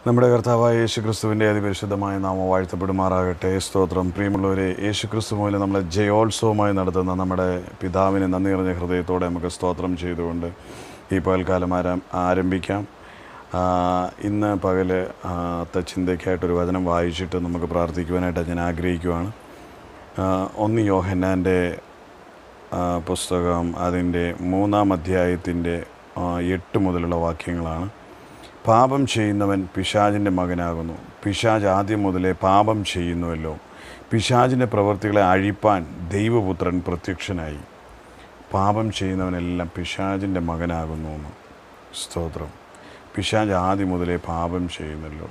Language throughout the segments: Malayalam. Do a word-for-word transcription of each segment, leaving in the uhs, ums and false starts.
നമ്മുടെ കർത്താവായ യേശുക്രിസ്തുവിൻ്റെ അതിപരിശുദ്ധമായ നാമം വാഴ്ത്തപ്പെടുമാറാകട്ടെ. സ്തോത്രം. പ്രിയമുള്ളവരെ, യേശുക്രിസ്തു മൂലം നമ്മളെ ജയോത്സവമായി നടത്തുന്ന നമ്മുടെ പിതാവിനെ നന്ദി നിറഞ്ഞ ഹൃദയത്തോടെ നമുക്ക് സ്തോത്രം ചെയ്തുകൊണ്ട് ഈ പകൽക്കാലം ആരം ആരംഭിക്കാം. ഇന്ന് പകല് ചിന്തയ്ക്കായിട്ടൊരു വചനം വായിച്ചിട്ട് നമുക്ക് പ്രാർത്ഥിക്കുവാനായിട്ട് ഞാൻ ആഗ്രഹിക്കുവാണ്. ഒന്ന് യോഹന്നാൻ്റെ പുസ്തകം അതിൻ്റെ മൂന്നാം അധ്യായത്തിൻ്റെ എട്ട് മുതലുള്ള വാക്യങ്ങളാണ്. പാപം ചെയ്യുന്നവൻ പിശാചിൻ്റെ മകനാകുന്നു. പിശാച് ആദ്യം മുതലേ പാപം ചെയ്യുന്നുവല്ലോ. പിശാചിൻ്റെ പ്രവൃത്തികളെ അഴിപ്പാൻ ദൈവപുത്രൻ പ്രത്യക്ഷനായി. പാപം ചെയ്യുന്നവനെല്ലാം പിശാചിൻ്റെ മകനാകുന്നു എന്ന്. സ്തോത്രം. പിശാച് ആദ്യം മുതലേ പാപം ചെയ്യുന്നല്ലോ.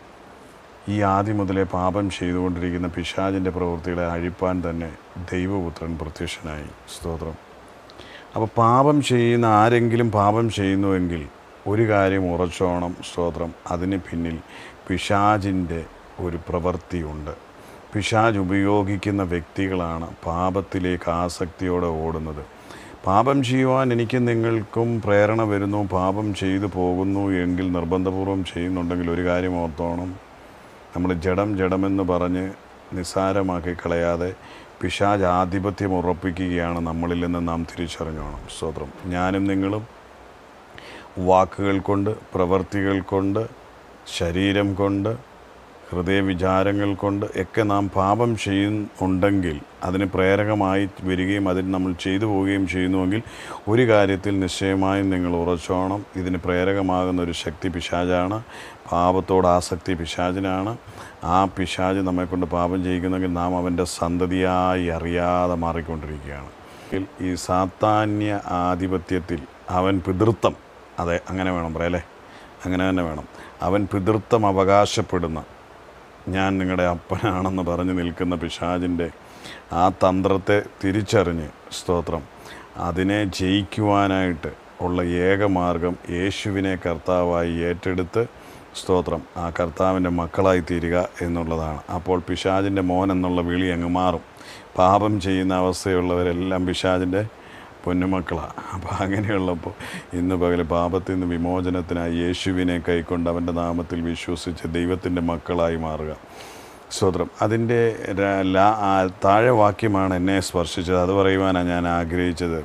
ഈ ആദ്യം മുതലേ പാപം ചെയ്തുകൊണ്ടിരിക്കുന്ന പിശാചിൻ്റെ പ്രവൃത്തികളെ അഴിപ്പാൻ തന്നെ ദൈവപുത്രൻ പ്രത്യക്ഷനായി. സ്തോത്രം. അപ്പോൾ പാപം ചെയ്യുന്ന ആരെങ്കിലും പാപം ചെയ്യുന്നുവെങ്കിൽ ഒരു കാര്യം ഉറച്ചോണം. സ്തോത്രം. അതിന് പിന്നിൽ പിശാചിൻ്റെ ഒരു പ്രവൃത്തിയുണ്ട്. പിശാച് ഉപയോഗിക്കുന്ന വ്യക്തികളാണ് പാപത്തിലേക്ക് ആസക്തിയോടെ ഓടുന്നത്. പാപം ചെയ്യുവാൻ എനിക്കും നിങ്ങൾക്കും പ്രേരണ വരുന്നു, പാപം ചെയ്തു പോകുന്നു എങ്കിൽ നിർബന്ധപൂർവം ചെയ്യുന്നുണ്ടെങ്കിൽ ഒരു കാര്യം ഓർത്തോണം. നമ്മൾ ജഡം ജഡമെന്ന് പറഞ്ഞ് നിസ്സാരമാക്കി കളയാതെ പിശാച് ആധിപത്യം ഉറപ്പിക്കുകയാണ് നമ്മളിൽ നിന്ന് നാം തിരിച്ചറിഞ്ഞോണം. സ്തോത്രം. ഞാനും നിങ്ങളും വാക്കുകൾ കൊണ്ട്, പ്രവൃത്തികൾ കൊണ്ട്, ശരീരം കൊണ്ട്, ഹൃദയവിചാരങ്ങൾ കൊണ്ട് ഒക്കെ നാം പാപം ചെയ്യുന്നുണ്ടെങ്കിൽ അതിന് പ്രേരകമായി വരികയും അതിന് നമ്മൾ ചെയ്തു പോവുകയും ചെയ്യുന്നുവെങ്കിൽ ഒരു കാര്യത്തിൽ നിശ്ചയമായും നിങ്ങൾ ഉറച്ചോണം. ഇതിന് പ്രേരകമാകുന്ന ഒരു ശക്തി പിശാചാണ്. പാപത്തോട് ആസക്തി പിശാചിനാണ്. ആ പിശാച് നമ്മെക്കൊണ്ട് പാപം ചെയ്യിക്കുന്നെങ്കിൽ നാം അവൻ്റെ സന്തതിയായി അറിയാതെ മാറിക്കൊണ്ടിരിക്കുകയാണ്. ഈ സാത്താന്യ ആധിപത്യത്തിൽ അവൻ പിതൃത്വം, അതെ അങ്ങനെ വേണം പറയല്ലേ, അങ്ങനെ തന്നെ വേണം. അവൻ പിതൃത്വം അവകാശപ്പെടുന്ന, ഞാൻ നിങ്ങളുടെ അപ്പനാണെന്ന് പറഞ്ഞ് നിൽക്കുന്ന പിശാചിൻ്റെ ആ തന്ത്രത്തെ തിരിച്ചറിഞ്ഞ്, സ്തോത്രം, അതിനെ ജയിക്കുവാനായിട്ട് ഉള്ള ഏകമാർഗം യേശുവിനെ കർത്താവായി ഏറ്റെടുത്ത്, സ്തോത്രം, ആ കർത്താവിൻ്റെ മക്കളായി തീരുക എന്നുള്ളതാണ്. അപ്പോൾ പിശാചിൻ്റെ മോൻ എന്നുള്ള വിളി അങ്ങ് മാറും. പാപം ചെയ്യുന്ന അവസ്ഥയുള്ളവരെല്ലാം പിശാചിൻ്റെ പൊന്നുമക്കളാണ്. അപ്പോൾ അങ്ങനെയുള്ളപ്പോൾ ഇന്ന് പകൽ പാപത്തിൽ നിന്ന് വിമോചനത്തിനായി യേശുവിനെ കൈക്കൊണ്ട് അവൻ്റെ നാമത്തിൽ വിശ്വസിച്ച് ദൈവത്തിൻ്റെ മക്കളായി മാറുക. സ്തോത്രം. അതിൻ്റെ താഴെ വാക്യമാണ് എന്നെ സ്പർശിച്ചത്. അത് പറയുവാനാണ് ഞാൻ ആഗ്രഹിച്ചത്.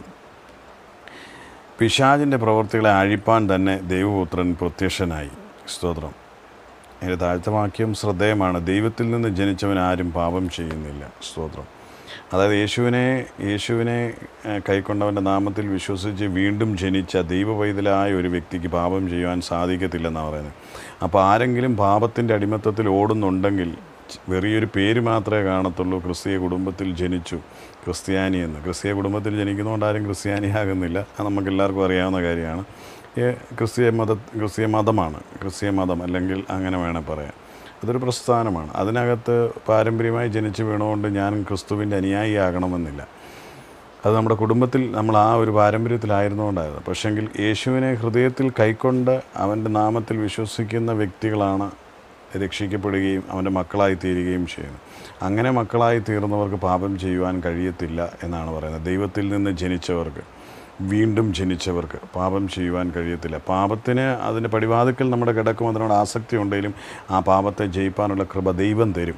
പിശാചിൻ്റെ പ്രവൃത്തികളെ അഴിപ്പാൻ തന്നെ ദൈവപുത്രൻ പ്രത്യക്ഷനായി. സ്തോത്രം. അതിൻ്റെ താഴത്തെ വാക്യം ശ്രദ്ധേയമാണ്. ദൈവത്തിൽ നിന്ന് ജനിച്ചവൻ ആരും പാപം ചെയ്യുന്നില്ല. സ്തോത്രം. അതായത് യേശുവിനെ യേശുവിനെ കൈക്കൊണ്ടവൻ്റെ നാമത്തിൽ വിശ്വസിച്ച് വീണ്ടും ജനിച്ച ദൈവവൈതലായ ഒരു വ്യക്തിക്ക് പാപം ചെയ്യുവാൻ സാധിക്കത്തില്ലെന്നാണ് പറയുന്നത്. അപ്പോൾ ആരെങ്കിലും പാപത്തിൻ്റെ അടിമത്തത്തിൽ ഓടുന്നുണ്ടെങ്കിൽ വെറിയൊരു പേര് മാത്രമേ കാണത്തുള്ളൂ. ക്രിസ്തീയ കുടുംബത്തിൽ ജനിച്ചു, ക്രിസ്ത്യാനി എന്ന്. ക്രിസ്തീയ കുടുംബത്തിൽ ജനിക്കുന്നതുകൊണ്ട് ആരും ക്രിസ്ത്യാനിയാകുന്നില്ല. അത് നമുക്കെല്ലാവർക്കും അറിയാവുന്ന കാര്യമാണ്. ക്രിസ്തീയ മത ക്രിസ്തീയ മതമാണ് ക്രിസ്തീയ മതം, അല്ലെങ്കിൽ അങ്ങനെ വേണേൽ പറയാം. അതൊരു പ്രസ്ഥാനമാണ്. അതിനകത്ത് പാരമ്പര്യമായി ജനിച്ച് വീണുകൊണ്ട് ഞാൻ ക്രിസ്തുവിൻ്റെ അനുയായിയാകണമെന്നില്ല. അത് നമ്മുടെ കുടുംബത്തിൽ നമ്മൾ ആ ഒരു പാരമ്പര്യത്തിലായിരുന്നുകൊണ്ടായിരുന്നു. പക്ഷെങ്കിൽ യേശുവിനെ ഹൃദയത്തിൽ കൈക്കൊണ്ട് അവൻ്റെ നാമത്തിൽ വിശ്വസിക്കുന്ന വ്യക്തികളാണ് രക്ഷിക്കപ്പെടുകയും അവൻ്റെ മക്കളായി തീരുകയും ചെയ്യുന്നത്. അങ്ങനെ മക്കളായി തീർന്നവർക്ക് പാപം ചെയ്യുവാൻ കഴിയത്തില്ല എന്നാണ് പറയുന്നത്. ദൈവത്തിൽ നിന്ന് ജനിച്ചവർക്ക്, വീണ്ടും ജനിച്ചവർക്ക് പാപം ചെയ്യുവാൻ കഴിയത്തില്ല. പാപത്തിന് അതിൻ്റെ പടിവാതിക്കൽ നമ്മുടെ കിടക്കും. അതിനോട് ആസക്തി ഉണ്ടെങ്കിലും ആ പാപത്തെ ജയിപ്പാനുള്ള കൃപ ദൈവം തരും.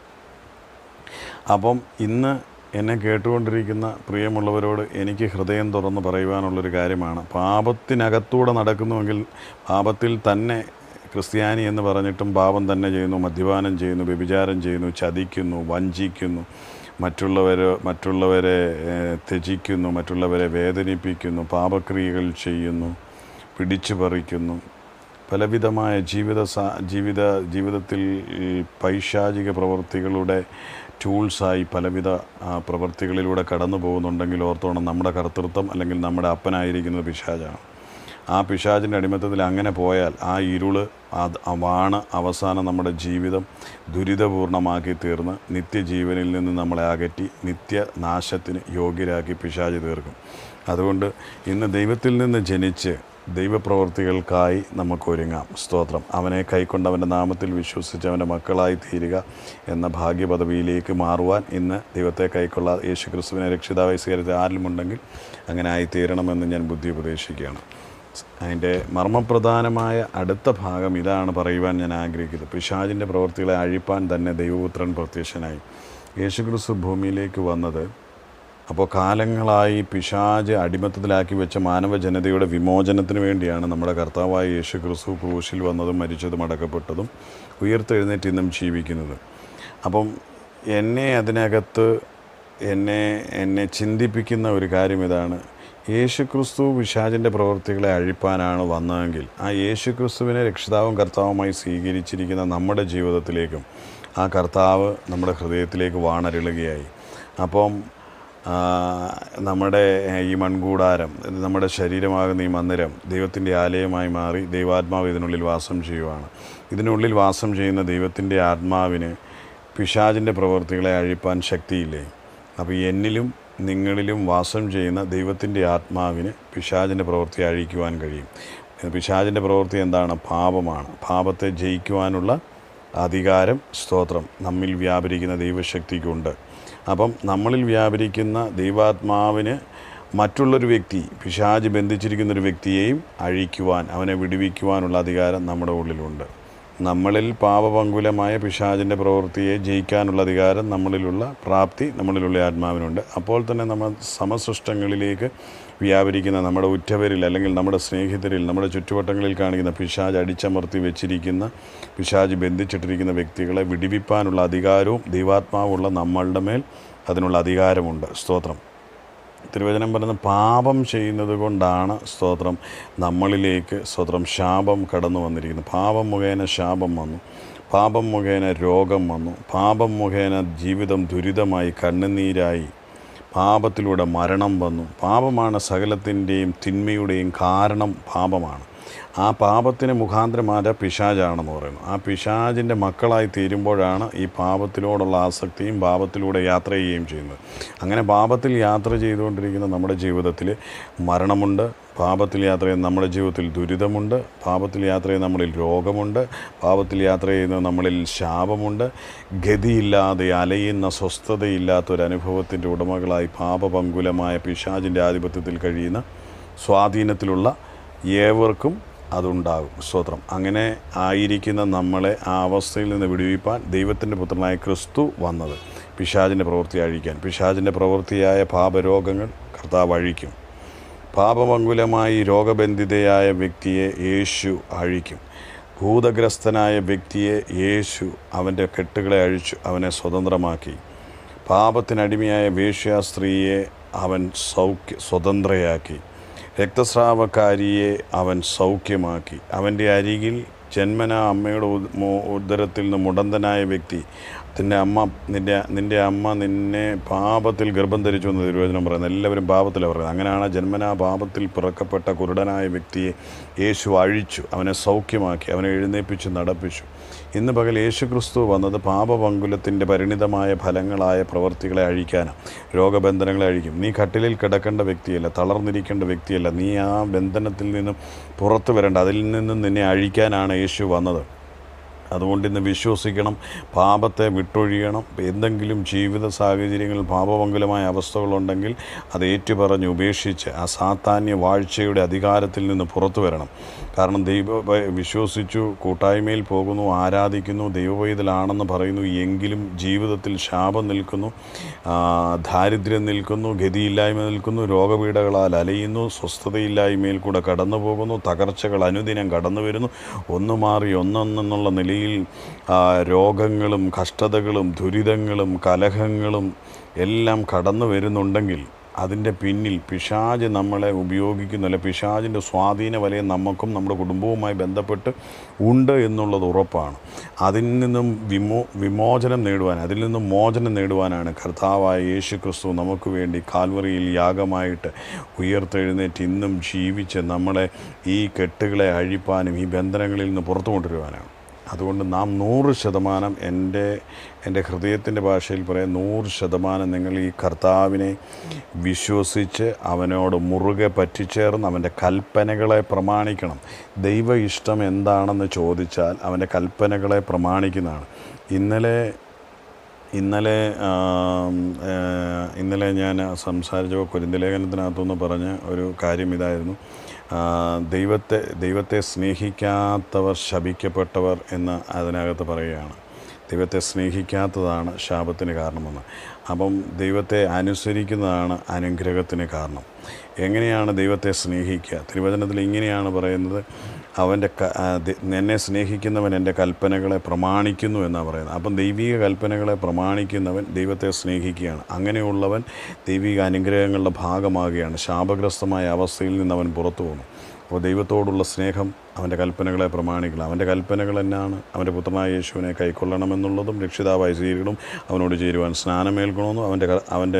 അപ്പം ഇന്ന് എന്നെ കേട്ടുകൊണ്ടിരിക്കുന്ന പ്രിയമുള്ളവരോട് എനിക്ക് ഹൃദയം തുറന്ന് പറയുവാനുള്ളൊരു കാര്യമാണ്. പാപത്തിനകത്തൂടെ നടക്കുന്നുവെങ്കിൽ, പാപത്തിൽ തന്നെ ക്രിസ്ത്യാനി എന്ന് പറഞ്ഞിട്ടും പാപം തന്നെ ചെയ്യുന്നു, മദ്യപാനം ചെയ്യുന്നു, വ്യഭിചാരം ചെയ്യുന്നു, ചതിക്കുന്നു, വഞ്ചിക്കുന്നു, മറ്റുള്ളവർ മറ്റുള്ളവരെ ത്യജിക്കുന്നു, മറ്റുള്ളവരെ വേദനിപ്പിക്കുന്നു, പാപക്രിയകൾ ചെയ്യുന്നു, പിടിച്ചു പറിക്കുന്നു, പലവിധമായ ജീവിത ജീവിത ജീവിതത്തിൽ പൈശാചിക പ്രവൃത്തികളുടെ ടൂൾസായി പലവിധ പ്രവൃത്തികളിലൂടെ കടന്നു പോകുന്നുണ്ടെങ്കിൽ ഓർത്തോണം, നമ്മുടെ കർത്തൃത്വം അല്ലെങ്കിൽ നമ്മുടെ അപ്പനായിരിക്കുന്നത് പിശാചാണ്. ആ പിശാചിൻ്റെ അടിമത്തത്തിൽ അങ്ങനെ പോയാൽ ആ ഇരുള് അത് വാണ് അവസാനം നമ്മുടെ ജീവിതം ദുരിതപൂർണമാക്കി തീർന്ന് നിത്യജീവനിൽ നിന്ന് നമ്മളെ അകറ്റി നിത്യനാശത്തിന് യോഗ്യരാക്കി പിശാച് തീർക്കും. അതുകൊണ്ട് ഇന്ന് ദൈവത്തിൽ നിന്ന് ജനിച്ച് ദൈവപ്രവൃത്തികൾക്കായി നമുക്കൊരുങ്ങാം. സ്തോത്രം. അവനെ കൈക്കൊണ്ട് അവൻ്റെ നാമത്തിൽ വിശ്വസിച്ച് അവൻ്റെ മക്കളായി തീരുക എന്ന ഭാഗ്യപദവിയിലേക്ക് മാറുവാൻ ഇന്ന് ദൈവത്തെ കൈക്കൊള്ളാതെ യേശുക്രിസ്തുവിനെ രക്ഷിതാവായി സ്വീകരിച്ച ആരിലുമുണ്ടെങ്കിൽ അങ്ങനെ ആയിത്തീരണമെന്ന് ഞാൻ ബുദ്ധി ഉപദേശിക്കുകയാണ്. അതിൻ്റെ മർമ്മപ്രധാനമായ അടുത്ത ഭാഗം ഇതാണ് പറയുവാൻ ഞാൻ ആഗ്രഹിക്കുന്നത്. പിശാചിൻ്റെ പ്രവൃത്തികളെ അഴിപ്പാൻ തന്നെ ദൈവപുത്രൻ പ്രത്യക്ഷനായി. യേശുക്രിസ്തു ഭൂമിയിലേക്ക് വന്നത് അപ്പോൾ കാലങ്ങളായി പിശാച് അടിമത്തത്തിലാക്കി വെച്ച മാനവ ജനതയുടെ വിമോചനത്തിന് വേണ്ടിയാണ് നമ്മുടെ കർത്താവായ യേശുക്രിസ്തു ക്രൂശിൽ വന്നതും മരിച്ചതും അടക്കപ്പെട്ടതും ഉയർത്തെഴുന്നേറ്റ് ഇന്നും ജീവിക്കുന്നത്. അപ്പം എന്നെ അതിനകത്ത് എന്നെ എന്നെ ചിന്തിപ്പിക്കുന്ന ഒരു കാര്യം ഇതാണ്. യേശുക്രിസ്തു പിശാചിൻ്റെ പ്രവൃത്തികളെ അഴിപ്പാനാണ് വന്നതെങ്കിൽ ആ യേശുക്രിസ്തുവിനെ രക്ഷിതാവും കർത്താവുമായി സ്വീകരിച്ചിരിക്കുന്ന നമ്മുടെ ജീവിതത്തിലേക്കും ആ കർത്താവ് നമ്മുടെ ഹൃദയത്തിലേക്ക് വാണരുളുകയായി. അപ്പം നമ്മുടെ ഈ മൺകൂടാരം, നമ്മുടെ ശരീരമാകുന്ന ഈ മന്ദിരം ദൈവത്തിൻ്റെ ആലയമായി മാറി ദൈവാത്മാവ് ഇതിനുള്ളിൽ വാസം ചെയ്യുവാണ്. ഇതിനുള്ളിൽ വാസം ചെയ്യുന്ന ദൈവത്തിൻ്റെ ആത്മാവിന് പിശാചിൻ്റെ പ്രവൃത്തികളെ അഴിപ്പാൻ ശക്തിയില്ലേ? അപ്പോൾ എന്നിലും നിങ്ങളിലും വാസം ചെയ്യുന്ന ദൈവത്തിൻ്റെ ആത്മാവിന് പിശാചിൻ്റെ പ്രവൃത്തി അഴിക്കുവാൻ കഴിയും. പിശാചിൻ്റെ പ്രവൃത്തി എന്താണ്? പാപമാണ്. പാപത്തെ ജയിക്കുവാനുള്ള അധികാരം, സ്തോത്രം, നമ്മിൽ വ്യാപരിക്കുന്ന ദൈവശക്തിക്കുണ്ട്. അപ്പം നമ്മളിൽ വ്യാപരിക്കുന്ന ദൈവാത്മാവിന് മറ്റുള്ളൊരു വ്യക്തി, പിശാച് ബന്ധിച്ചിരിക്കുന്നൊരു വ്യക്തിയെയും അഴിക്കുവാൻ, അവനെ വിടുവിക്കുവാനുള്ള അധികാരം നമ്മുടെ ഉള്ളിലുണ്ട്. നമ്മളിൽ പാപപങ്കുലമായ പിശാചിൻ്റെ പ്രവൃത്തിയെ ജയിക്കാനുള്ള അധികാരം നമ്മളിലുള്ള പ്രാപ്തി നമ്മളിലുള്ള ആത്മാവിനുണ്ട്. അപ്പോൾ തന്നെ നമ്മൾ സമസൃഷ്ടങ്ങളിലേക്ക് വ്യാപരിക്കുന്ന നമ്മുടെ ഉറ്റവരിൽ അല്ലെങ്കിൽ നമ്മുടെ സ്നേഹിതരിൽ നമ്മുടെ ചുറ്റുവട്ടങ്ങളിൽ കാണിക്കുന്ന പിശാച് അടിച്ചമർത്തി വെച്ചിരിക്കുന്ന, പിശാച് ബന്ധിച്ചിട്ടിരിക്കുന്ന വ്യക്തികളെ വിടുവിപ്പാനുള്ള അധികാരവും ദൈവാത്മാവുള്ള നമ്മളുടെ മേൽ അതിനുള്ള അധികാരമുണ്ട്. സ്തോത്രം. തിരുവചനം പറയുന്ന പാപം ചെയ്യുന്നത് കൊണ്ടാണ് സ്തോത്രം നമ്മളിലേക്ക് സ്തോത്രം ശാപം കടന്നു വന്നിരിക്കുന്നത്. പാപം മുഖേന ശാപം വന്നു, പാപം മുഖേന രോഗം വന്നു, പാപം മുഖേന ജീവിതം ദുരിതമായി കണ്ണുനീരായി, പാപത്തിലൂടെ മരണം വന്നു. പാപമാണ് സകലത്തിൻ്റെയും തിന്മയുടെയും കാരണം. പാപമാണ്. ആ പാപത്തിന് മുഖാന്തരമായ പിശാചാണെന്ന് പറയുന്നു. ആ പിശാചിൻ്റെ മക്കളായി തീരുമ്പോഴാണ് ഈ പാപത്തിലോടുള്ള ആസക്തിയും പാപത്തിലൂടെ യാത്ര ചെയ്യുകയും ചെയ്യുന്നത്. അങ്ങനെ പാപത്തിൽ യാത്ര ചെയ്തുകൊണ്ടിരിക്കുന്ന നമ്മുടെ ജീവിതത്തിൽ മരണമുണ്ട്, പാപത്തിൽ യാത്ര ചെയ്യുന്ന നമ്മുടെ ജീവിതത്തിൽ ദുരിതമുണ്ട്, പാപത്തിൽ യാത്ര ചെയ്യുന്ന നമ്മളിൽ രോഗമുണ്ട്, പാപത്തിൽ യാത്ര ചെയ്യുന്ന നമ്മളിൽ ശാപമുണ്ട്. ഗതിയില്ലാതെ അലയുന്ന സ്വസ്ഥതയില്ലാത്തൊരനുഭവത്തിൻ്റെ ഉടമകളായി പാപപങ്കുലമായ പിശാചിൻ്റെ ആധിപത്യത്തിൽ കഴിയുന്ന സ്വാധീനത്തിലുള്ള ഏവർക്കും അതുണ്ടാകും. സ്തോത്രം. അങ്ങനെ ആയിരിക്കുന്ന നമ്മളെ ആ അവസ്ഥയിൽ നിന്ന് വിടുവിപ്പാൻ ദൈവത്തിൻ്റെ പുത്രനായ ക്രിസ്തു വന്നത് പിശാചിൻ്റെ പ്രവൃത്തി അഴിക്കാൻ. പിശാചിൻ്റെ പ്രവൃത്തിയായ പാപരോഗങ്ങൾ കർത്താവ് അഴിക്കും. പാപമംഗുലമായി രോഗബന്ധിതയായ വ്യക്തിയെ യേശു അഴിക്കും. ഭൂതഗ്രസ്തനായ വ്യക്തിയെ യേശു അവൻ്റെ കെട്ടുകളെ അഴിച്ചു, അവനെ സ്വതന്ത്രമാക്കി. പാപത്തിനടിമയായ വേശ്യാ സ്ത്രീയെ അവൻ സൗഖ്യ സ്വതന്ത്രയാക്കി. രക്തസ്രാവക്കാരിയെ അവൻ സൗഖ്യമാക്കി. അവൻ്റെ അരികിൽ ജന്മന അമ്മയുടെ ഉദരത്തിൽ നിന്ന് മുടന്തനായ വ്യക്തി, നിൻ്റെ അമ്മ നിൻ്റെ നിൻ്റെ അമ്മ നിന്നെ പാപത്തിൽ ഗർഭം ധരിച്ചു എന്ന് തിരുവചനം പറയുന്നത്. എല്ലാവരും പാപത്തിലാണ് പറയുന്നത്. അങ്ങനെയാണ് ജന്മനാ പാപത്തിൽ പിറക്കപ്പെട്ട കുരുടനായ വ്യക്തിയെ യേശു അഴിച്ചു, അവനെ സൗഖ്യമാക്കി, അവനെ എഴുന്നേൽപ്പിച്ച് നടപ്പിച്ചു. ഇന്ന് പകൽ യേശു ക്രിസ്തു വന്നത് പാപപങ്കുലത്തിൻ്റെ പരിണിതമായ ഫലങ്ങളായ പ്രവർത്തികളെ അഴിക്കാനാണ്. രോഗബന്ധനങ്ങളെ അഴിക്കും. നീ കട്ടിലിൽ കിടക്കേണ്ട വ്യക്തിയല്ല, തളർന്നിരിക്കേണ്ട വ്യക്തിയല്ല. നീ ആ ബന്ധനത്തിൽ നിന്നും പുറത്തു വരേണ്ട, അതിൽ നിന്നും നിന്നെ അഴിക്കാനാണ് യേശു വന്നത്. അതുകൊണ്ട് ഇന്ന് വിശ്വസിക്കണം, പാപത്തെ വിട്ടൊഴിയണം. എന്തെങ്കിലും ജീവിത സാഹചര്യങ്ങളിൽ പാപമംഗലമായ അവസ്ഥകളുണ്ടെങ്കിൽ അത് ഏറ്റുപറഞ്ഞ് ഉപേക്ഷിച്ച് ആ സാത്താന്യ വാഴ്ചയുടെ അധികാരത്തിൽ നിന്ന് പുറത്തു വരണം. കാരണം ദൈവ വിശ്വസിച്ചു, കൂട്ടായ്മയിൽ പോകുന്നു, ആരാധിക്കുന്നു, ദൈവവൈതലാണെന്ന് പറയുന്നു, എങ്കിലും ജീവിതത്തിൽ ശാപം നിൽക്കുന്നു, ദാരിദ്ര്യം നിൽക്കുന്നു, ഗതിയില്ലായ്മ നിൽക്കുന്നു, രോഗപീഠകളാൽ അലയുന്നു, സ്വസ്ഥതയില്ലായ്മയിൽ കൂടെ കടന്നു പോകുന്നു, തകർച്ചകൾ അനുദിനം കടന്നു വരുന്നു. ഒന്ന് മാറി ഒന്നൊന്നെന്നുള്ള നിലയിൽ രോഗങ്ങളും കഷ്ടതകളും ദുരിതങ്ങളും കലഹങ്ങളും എല്ലാം കടന്നു വരുന്നുണ്ടെങ്കിൽ അതിൻ്റെ പിന്നിൽ പിശാച് നമ്മളെ ഉപയോഗിക്കുന്നില്ല. പിശാചിൻ്റെ സ്വാധീന വലയം നമുക്കും നമ്മുടെ കുടുംബവുമായി ബന്ധപ്പെട്ട് ഉണ്ട് എന്നുള്ളത് ഉറപ്പാണ്. അതിൽ നിന്നും വിമോ വിമോചനം നേടുവാൻ അതിൽ നിന്നും മോചനം നേടുവാനാണ് കർത്താവായ യേശു ക്രിസ്തു നമുക്ക് വേണ്ടി കാൽവറിയിൽ യാഗമായിട്ട് ഉയർത്തെഴുന്നേറ്റ് ഇന്നും ജീവിച്ച് നമ്മളെ ഈ കെട്ടുകളെ അഴിപ്പാനും ഈ ബന്ധനങ്ങളിൽ നിന്ന് പുറത്തു കൊണ്ടുവരുവാനാണ്. അതുകൊണ്ട് നാം നൂറ് ശതമാനം എൻ്റെ എൻ്റെ ഹൃദയത്തിൻ്റെ ഭാഷയിൽ പറയാം, നൂറ് ശതമാനം നിങ്ങൾ ഈ കർത്താവിനെ വിശ്വസിച്ച് അവനോട് മുറുകെ പറ്റിച്ചേർന്ന് അവൻ്റെ കൽപ്പനകളെ പ്രമാണിക്കണം. ദൈവ ഇഷ്ടം എന്താണെന്ന് ചോദിച്ചാൽ അവൻ്റെ കൽപ്പനകളെ പ്രമാണിക്കുന്നതാണ്. ഇന്നലെ ഇന്നലെ ഇന്നലെ ഞാൻ സംസാരിച്ച കൊരിന്ത്യലേഖനത്തിനകത്തുനിന്ന് പറഞ്ഞ ഒരു കാര്യം ഇതായിരുന്നു. ദൈവത്തെ ദൈവത്തെ സ്നേഹിക്കാത്തവർ ശപിക്കപ്പെട്ടവർ എന്ന് അതിനകത്ത് പറയുകയാണ്. ദൈവത്തെ സ്നേഹിക്കാത്തതാണ് ശാപത്തിന് കാരണമെന്ന്. അപ്പം ദൈവത്തെ അനുസരിക്കുന്നതാണ് അനുഗ്രഹത്തിന് കാരണം. എങ്ങനെയാണ് ദൈവത്തെ സ്നേഹിക്കുക? തിരുവചനത്തിൽ ഇങ്ങനെയാണ് പറയുന്നത്, അവൻ്റെ എന്നെ സ്നേഹിക്കുന്നവൻ എൻ്റെ കൽപ്പനകളെ പ്രമാണിക്കുന്നു എന്നാണ് പറയുന്നത്. അപ്പം ദൈവിക കൽപ്പനകളെ പ്രമാണിക്കുന്നവൻ ദൈവത്തെ സ്നേഹിക്കുകയാണ്. അങ്ങനെയുള്ളവൻ ദൈവിക അനുഗ്രഹങ്ങളുടെ ഭാഗമാകുകയാണ്. ശാപഗ്രസ്തമായ അവസ്ഥയിൽ നിന്ന് അവൻ പുറത്തു പോകുന്നു. അപ്പോൾ ദൈവത്തോടുള്ള സ്നേഹം അവൻ്റെ കൽപ്പനകളെ പ്രമാണിക്കണം. അവൻ്റെ കൽപ്പനകൾ എന്നാണ്? അവൻ്റെ പുത്രനായ യേശുവിനെ കൈക്കൊള്ളണമെന്നുള്ളതും രക്ഷിതാവായി സ്വീകരിക്കണം, അവനോട് ചേരുവാൻ സ്നാനമേൽക്കണമെന്നും അവൻ്റെ അവൻ്റെ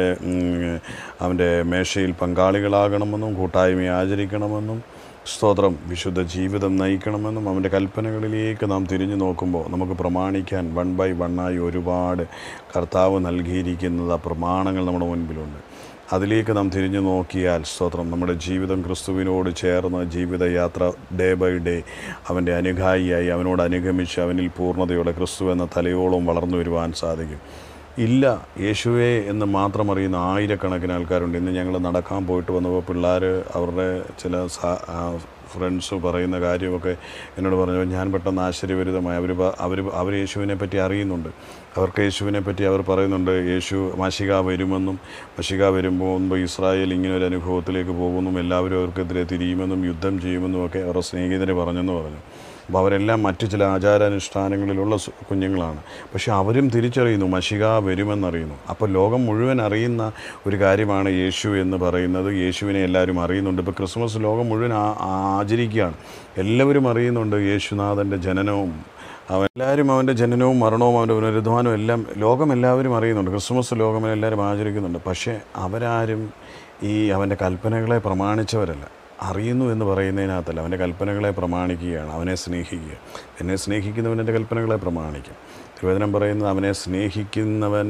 അവൻ്റെ മേശയിൽ പങ്കാളികളാകണമെന്നും കൂട്ടായ്മ ആചരിക്കണമെന്നും സ്തോത്രം വിശുദ്ധ ജീവിതം നയിക്കണമെന്നും അവൻ്റെ കൽപ്പനകളിലേക്ക് നാം തിരിഞ്ഞു നോക്കുമ്പോൾ നമുക്ക് പ്രമാണിക്കാൻ വൺ ബൈ വണ്ണായി ഒരുപാട് കർത്താവ് നൽകിയിരിക്കുന്നത് ആ പ്രമാണങ്ങൾ നമ്മുടെ മുൻപിലുണ്ട്. അതിലേക്ക് നാം തിരിഞ്ഞു നോക്കിയാൽ സ്തോത്രം നമ്മുടെ ജീവിതം ക്രിസ്തുവിനോട് ചേർന്ന് ജീവിതയാത്ര ഡേ ബൈ ഡേ അവൻ്റെ അനുഗായിയായി അവനോട് അനുഗമിച്ച് അവനിൽ പൂർണ്ണതയോടെ ക്രിസ്തു എന്ന തലയോളം വളർന്നു വരുവാൻ സാധിക്കും. ഇല്ല, യേശുവേ എന്ന് മാത്രം അറിയുന്ന ആയിരക്കണക്കിന് ആൾക്കാരുണ്ട്. ഇന്ന് ഞങ്ങൾ നടക്കാൻ പോയിട്ട് വന്നപ്പോൾ പിള്ളേർ അവരുടെ ചില ഫ്രണ്ട്സ് പറയുന്ന കാര്യമൊക്കെ എന്നോട് പറഞ്ഞു. ഞാൻ പെട്ടെന്ന് ആശ്ചര്യഭരിതമായി. അവർ അവർ അവർ യേശുവിനെ പറ്റി അറിയുന്നുണ്ട്. അവർക്ക് യേശുവിനെ പറ്റി അവർ പറയുന്നുണ്ട്, യേശു മശിഹ വരുമെന്നും മശിഹ വരുമ്പോൾ മുൻപ് ഇസ്രായേൽ ഇങ്ങനെ ഒരു അനുഭവത്തിലേക്ക് പോകുമെന്നും എല്ലാവരും അവർക്കെതിരെ തിരിയുമെന്നും യുദ്ധം ചെയ്യുമെന്നും ഒക്കെ അവരുടെ സ്നേഹിതർ പറഞ്ഞെന്ന് പറഞ്ഞു. അപ്പോൾ അവരെല്ലാം മറ്റു ചില ആചാരാനുഷ്ഠാനങ്ങളിലുള്ള കുഞ്ഞുങ്ങളാണ്. പക്ഷെ അവരും തിരിച്ചറിയുന്നു മശിഹ വരുമെന്നറിയുന്നു. അപ്പോൾ ലോകം മുഴുവൻ അറിയുന്ന ഒരു കാര്യമാണ് യേശു എന്ന് പറയുന്നത്. യേശുവിനെ എല്ലാവരും അറിയുന്നുണ്ട്. ഇപ്പോൾ ക്രിസ്മസ് ലോകം മുഴുവൻ ആചരിക്കുകയാണ്. എല്ലാവരും അറിയുന്നുണ്ട് യേശുനാഥൻ്റെ ജനനവും അവൻ എല്ലാവരും അവൻ്റെ ജനനവും മരണവും അവൻ്റെ പുനരുദ്ധാനവും എല്ലാം ലോകം എല്ലാവരും അറിയുന്നുണ്ട്. ക്രിസ്മസ് ലോകം എല്ലാവരും ആചരിക്കുന്നുണ്ട്. പക്ഷേ അവരാരും ഈ അവൻ്റെ കൽപ്പനകളെ പ്രമാണിച്ചവരല്ല. അറിയുന്നു എന്ന് പറയുന്നതിനകത്തല്ല, അവൻ്റെ കൽപ്പനകളെ പ്രമാണിക്കുകയാണ്, അവനെ സ്നേഹിക്കുക. എന്നെ സ്നേഹിക്കുന്നവൻ എൻ്റെ കൽപ്പനകളെ പ്രമാണിക്കും. തിരുവചനം പറയുന്നത് അവനെ സ്നേഹിക്കുന്നവൻ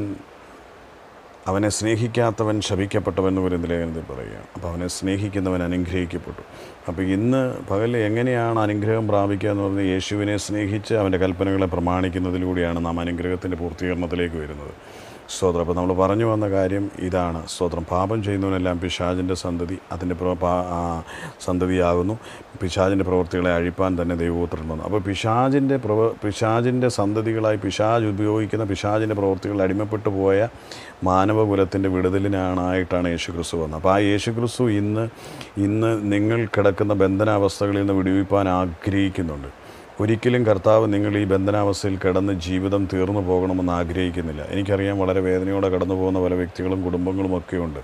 അവനെ സ്നേഹിക്കാത്തവൻ ശപിക്കപ്പെട്ടവൻ എന്ന് പറയുന്ന ലേഖനത്തിൽ പറയുകയാണ്. അപ്പോൾ അവനെ സ്നേഹിക്കുന്നവൻ അനുഗ്രഹിക്കപ്പെട്ടു. അപ്പോൾ ഇന്ന് പകൽ എങ്ങനെയാണ് അനുഗ്രഹം പ്രാപിക്കുക എന്ന് പറഞ്ഞാൽ യേശുവിനെ സ്നേഹിച്ച് അവൻ്റെ കൽപ്പനകളെ പ്രമാണിക്കുന്നതിലൂടെയാണ് നാം അനുഗ്രഹത്തിൻ്റെ പൂർത്തീകരണത്തിലേക്ക് വരുന്നത്. സ്തോത്രം. അപ്പോൾ നമ്മൾ പറഞ്ഞു വന്ന കാര്യം ഇതാണ്. സ്തോത്രം. പാപം ചെയ്യുന്നവനെല്ലാം പിശാചിൻ്റെ സന്തതി അതിൻ്റെ സന്തതിയാകുന്നു. പിശാചിൻ്റെ പ്രവൃത്തികളെ അഴിപ്പാൻ തന്നെ ദൈവപുത്രൻ വന്നു. അപ്പോൾ പിശാചിൻ്റെ പ്രവ പിശാചിൻ്റെ സന്തതികളായി പിശാച് ഉപയോഗിക്കുന്ന പിശാചിൻ്റെ പ്രവൃത്തികളിൽ അടിമപ്പെട്ടു പോയ മാനവകുലത്തിൻ്റെ വിടുതലിനായിട്ടാണ് യേശു ക്രിസ്തു വന്നത്. അപ്പോൾ ആ യേശു ക്രിസ്തു ഇന്ന് ഇന്ന് നിങ്ങൾ കിടക്കുന്ന ബന്ധനാവസ്ഥകളിൽ നിന്ന് വിടുവിപ്പാൻ ആഗ്രഹിക്കുന്നുണ്ട്. ഒരിക്കലും കർത്താവ് നിങ്ങൾ ഈ ബന്ധനാവസ്ഥയിൽ കിടന്ന് ജീവിതം തീർന്നു പോകണമെന്ന് ആഗ്രഹിക്കുന്നില്ല. എനിക്കറിയാം, വളരെ വേദനയോടെ കടന്നു പോകുന്ന പല വ്യക്തികളും കുടുംബങ്ങളും ഒക്കെയുണ്ട്.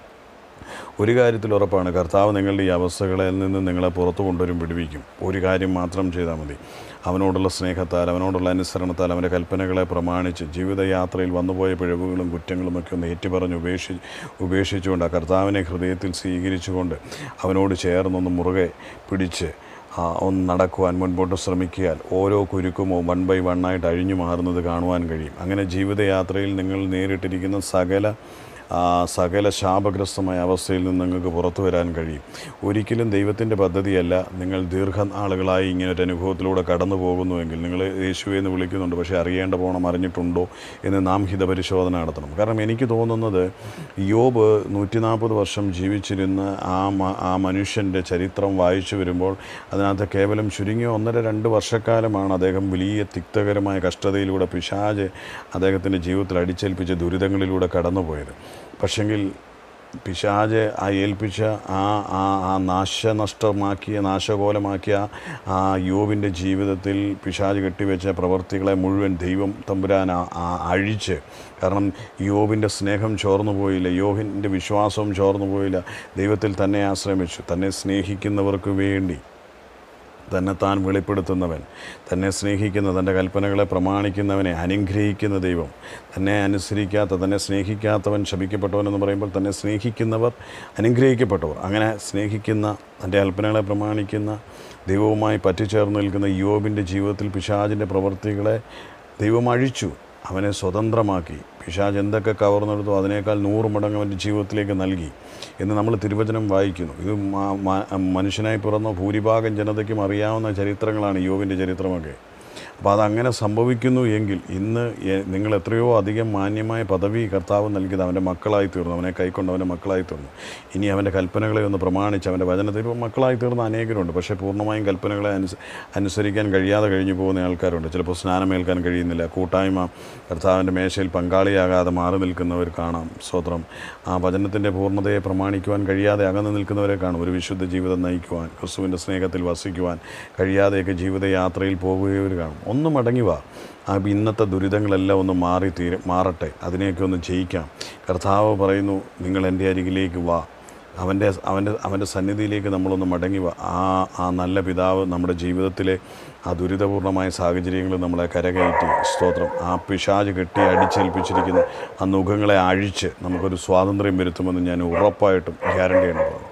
ഒരു കാര്യത്തിൽ ഉറപ്പാണ്, കർത്താവ് നിങ്ങളുടെ ഈ അവസ്ഥകളിൽ നിന്ന് നിങ്ങളെ പുറത്തു കൊണ്ടുവരും, വിടുവിക്കും. ഒരു കാര്യം മാത്രം ചെയ്താൽ മതി. അവനോടുള്ള സ്നേഹത്താൽ, അവനോടുള്ള അനുസരണത്താൽ, അവൻ്റെ കൽപ്പനകളെ പ്രമാണിച്ച് ജീവിതയാത്രയിൽ വന്നുപോയ പിഴവുകളും കുറ്റങ്ങളുമൊക്കെ ഒന്ന് ഏറ്റുപറഞ്ഞ് ഉപേക്ഷി ഉപേക്ഷിച്ചുകൊണ്ട് ആ കർത്താവിനെ ഹൃദയത്തിൽ സ്വീകരിച്ചുകൊണ്ട് അവനോട് ചേർന്നൊന്ന് മുറുകെ പിടിച്ച് ഒന്ന് നടക്കുവാൻ മുൻപോട്ട് ശ്രമിക്കിയാൽ ഓരോ കുരുക്കുമോ വൺ ബൈ വണ്ണായിട്ട് അഴിഞ്ഞു മാറുന്നത് കാണുവാൻ കഴിയും. അങ്ങനെ ജീവിതയാത്രയിൽ നിങ്ങൾ നേരിട്ടിരിക്കുന്ന സകല സകല ശാപഗ്രസ്തമായ അവസ്ഥയിൽ നിന്ന് നിങ്ങൾക്ക് പുറത്തു വരാൻ കഴിയും. ഒരിക്കലും ദൈവത്തിൻ്റെ പദ്ധതിയല്ല നിങ്ങൾ ദീർഘനാളുകളായി ഇങ്ങനെ ഒരു അനുഭവത്തിലൂടെ കടന്നു പോകുന്നുവെങ്കിൽ നിങ്ങൾ യേശുവെ എന്ന് വിളിക്കുന്നുണ്ട്, പക്ഷേ അറിയേണ്ട പോണം അറിഞ്ഞിട്ടുണ്ടോ എന്ന് നാം ഹിതപരിശോധന നടത്തണം. കാരണം എനിക്ക് തോന്നുന്നത് യോബ് നൂറ്റി നാൽപ്പത് വർഷം ജീവിച്ചിരുന്ന ആ ആ മനുഷ്യൻ്റെ ചരിത്രം വായിച്ചു വരുമ്പോൾ അതിനകത്ത് കേവലം ചുരുങ്ങിയ ഒന്നര രണ്ട് വർഷക്കാലമാണ് അദ്ദേഹം വലിയ തിക്തകരമായ കഷ്ടതയിലൂടെ പിശാച് അദ്ദേഹത്തിൻ്റെ ജീവിതത്തിൽ അടിച്ചേൽപ്പിച്ച ദുരിതങ്ങളിലൂടെ കടന്നുപോയത്. പക്ഷെങ്കിൽ പിശാച് ആ ഏൽപ്പിച്ച ആ ആ ആ നാശനഷ്ടമാക്കിയ നാശകോലമാക്കിയ ആ യോബിൻ്റെ ജീവിതത്തിൽ പിശാച് കെട്ടിവെച്ച പ്രവർത്തികളെ മുഴുവൻ ദൈവം തമ്പുരാൻ അഴിച്ച്, കാരണം യോബിൻ്റെ സ്നേഹം ചോർന്നു പോയില്ല, യോബിൻ്റെ വിശ്വാസവും ചോർന്നു പോയില്ല. ദൈവത്തിൽ തന്നെ ആശ്രമിച്ചു. തന്നെ സ്നേഹിക്കുന്നവർക്ക് വേണ്ടി തന്നെ താൻ വെളിപ്പെടുത്തുന്നവൻ, തന്നെ സ്നേഹിക്കുന്ന, തൻ്റെ കൽപ്പനകളെ പ്രമാണിക്കുന്നവനെ അനുഗ്രഹിക്കുന്ന ദൈവം, തന്നെ അനുസരിക്കാത്ത, തന്നെ സ്നേഹിക്കാത്തവൻ ശപിക്കപ്പെട്ടവനെന്ന് പറയുമ്പോൾ തന്നെ സ്നേഹിക്കുന്നവർ അനുഗ്രഹിക്കപ്പെട്ടവർ. അങ്ങനെ സ്നേഹിക്കുന്ന, തൻ്റെ കൽപ്പനകളെ പ്രമാണിക്കുന്ന ദൈവവുമായി പറ്റിച്ചേർന്ന് നിൽക്കുന്ന യോബിൻ്റെ ജീവിതത്തിൽ പിശാചിൻ്റെ പ്രവൃത്തികളെ ദൈവം അഴിച്ചു, അവനെ സ്വതന്ത്രമാക്കി. പിശാച് എന്തൊക്കെ കവർന്നെടുത്തോ അതിനേക്കാൾ നൂറ് മടങ്ങ് അവൻ്റെ ജീവിതത്തിലേക്ക് നൽകി എന്ന് നമ്മൾ തിരുവചനം വായിക്കുന്നു. ഇത് മനുഷ്യനായി പിറന്ന ഭൂരിഭാഗം ജനതയ്ക്കും അറിയാവുന്ന ചരിത്രങ്ങളാണ് യോബിൻ്റെ ചരിത്രമൊക്കെ. അപ്പോൾ അതങ്ങനെ സംഭവിക്കുന്നു എങ്കിൽ ഇന്ന് നിങ്ങൾ എത്രയോ അധികം മാന്യമായ പദവി കർത്താവ് നൽകിയത് അവൻ്റെ മക്കളായി തീർന്നു, അവനെ കൈക്കൊണ്ട് അവൻ്റെ മക്കളായി തീർന്നു. ഇനി അവൻ്റെ കൽപ്പനകളെ ഒന്ന് പ്രമാണിച്ച് അവൻ്റെ വചനത്തിൽ മക്കളായി തീർന്ന അനേകരുണ്ട്. പക്ഷേ പൂർണ്ണമായും കൽപ്പനകളെ അനുസ അനുസരിക്കാൻ കഴിയാതെ കഴിഞ്ഞു പോകുന്ന ആൾക്കാരുണ്ട്. ചിലപ്പോൾ സ്നാനമേൽക്കാൻ കഴിയുന്നില്ല, കൂട്ടായ്മ കർത്താവിൻ്റെ മേശയിൽ പങ്കാളിയാകാതെ മാറി നിൽക്കുന്നവർ കാണാം. സ്തോത്രം. ആ വചനത്തിൻ്റെ പൂർണ്ണതയെ പ്രമാണിക്കുവാൻ കഴിയാതെ അകന്നു നിൽക്കുന്നവരെ കാണും. ഒരു വിശുദ്ധ ജീവിതം നയിക്കുവാൻ, ക്രിസ്തുവിൻ്റെ സ്നേഹത്തിൽ വസിക്കുവാൻ കഴിയാതെയൊക്കെ ജീവിതയാത്രയിൽ പോകുകയവർ കാണും. ഒന്ന് മടങ്ങി വാ. അപ്പം ഇന്നത്തെ ദുരിതങ്ങളെല്ലാം ഒന്ന് മാറി തീരും മാറട്ടെ, അതിനെയൊക്കെ ഒന്ന് ജയിക്കാം. കർത്താവ് പറയുന്നു, നിങ്ങൾ എൻ്റെ അരികിലേക്ക് വാ, അവൻ്റെ അവൻ്റെ അവൻ്റെ സന്നിധിയിലേക്ക് നമ്മളൊന്ന് മടങ്ങി വാ. ആ ആ നല്ല പിതാവ് നമ്മുടെ ജീവിതത്തിലെ ആ ദുരിതപൂർണമായ സാഹചര്യങ്ങൾ നമ്മളെ കരകയറ്റി, സ്തോത്രം, ആ പിശാച് കെട്ടി അടിച്ചേൽപ്പിച്ചിരിക്കുന്ന ആ നുഖങ്ങളെ അഴിച്ച് നമുക്കൊരു സ്വാതന്ത്ര്യം വരുത്തുമെന്ന് ഞാൻ ഉറപ്പായിട്ടും ഗ്യാരണ്ടി ചെയ്യുന്നതാണ്.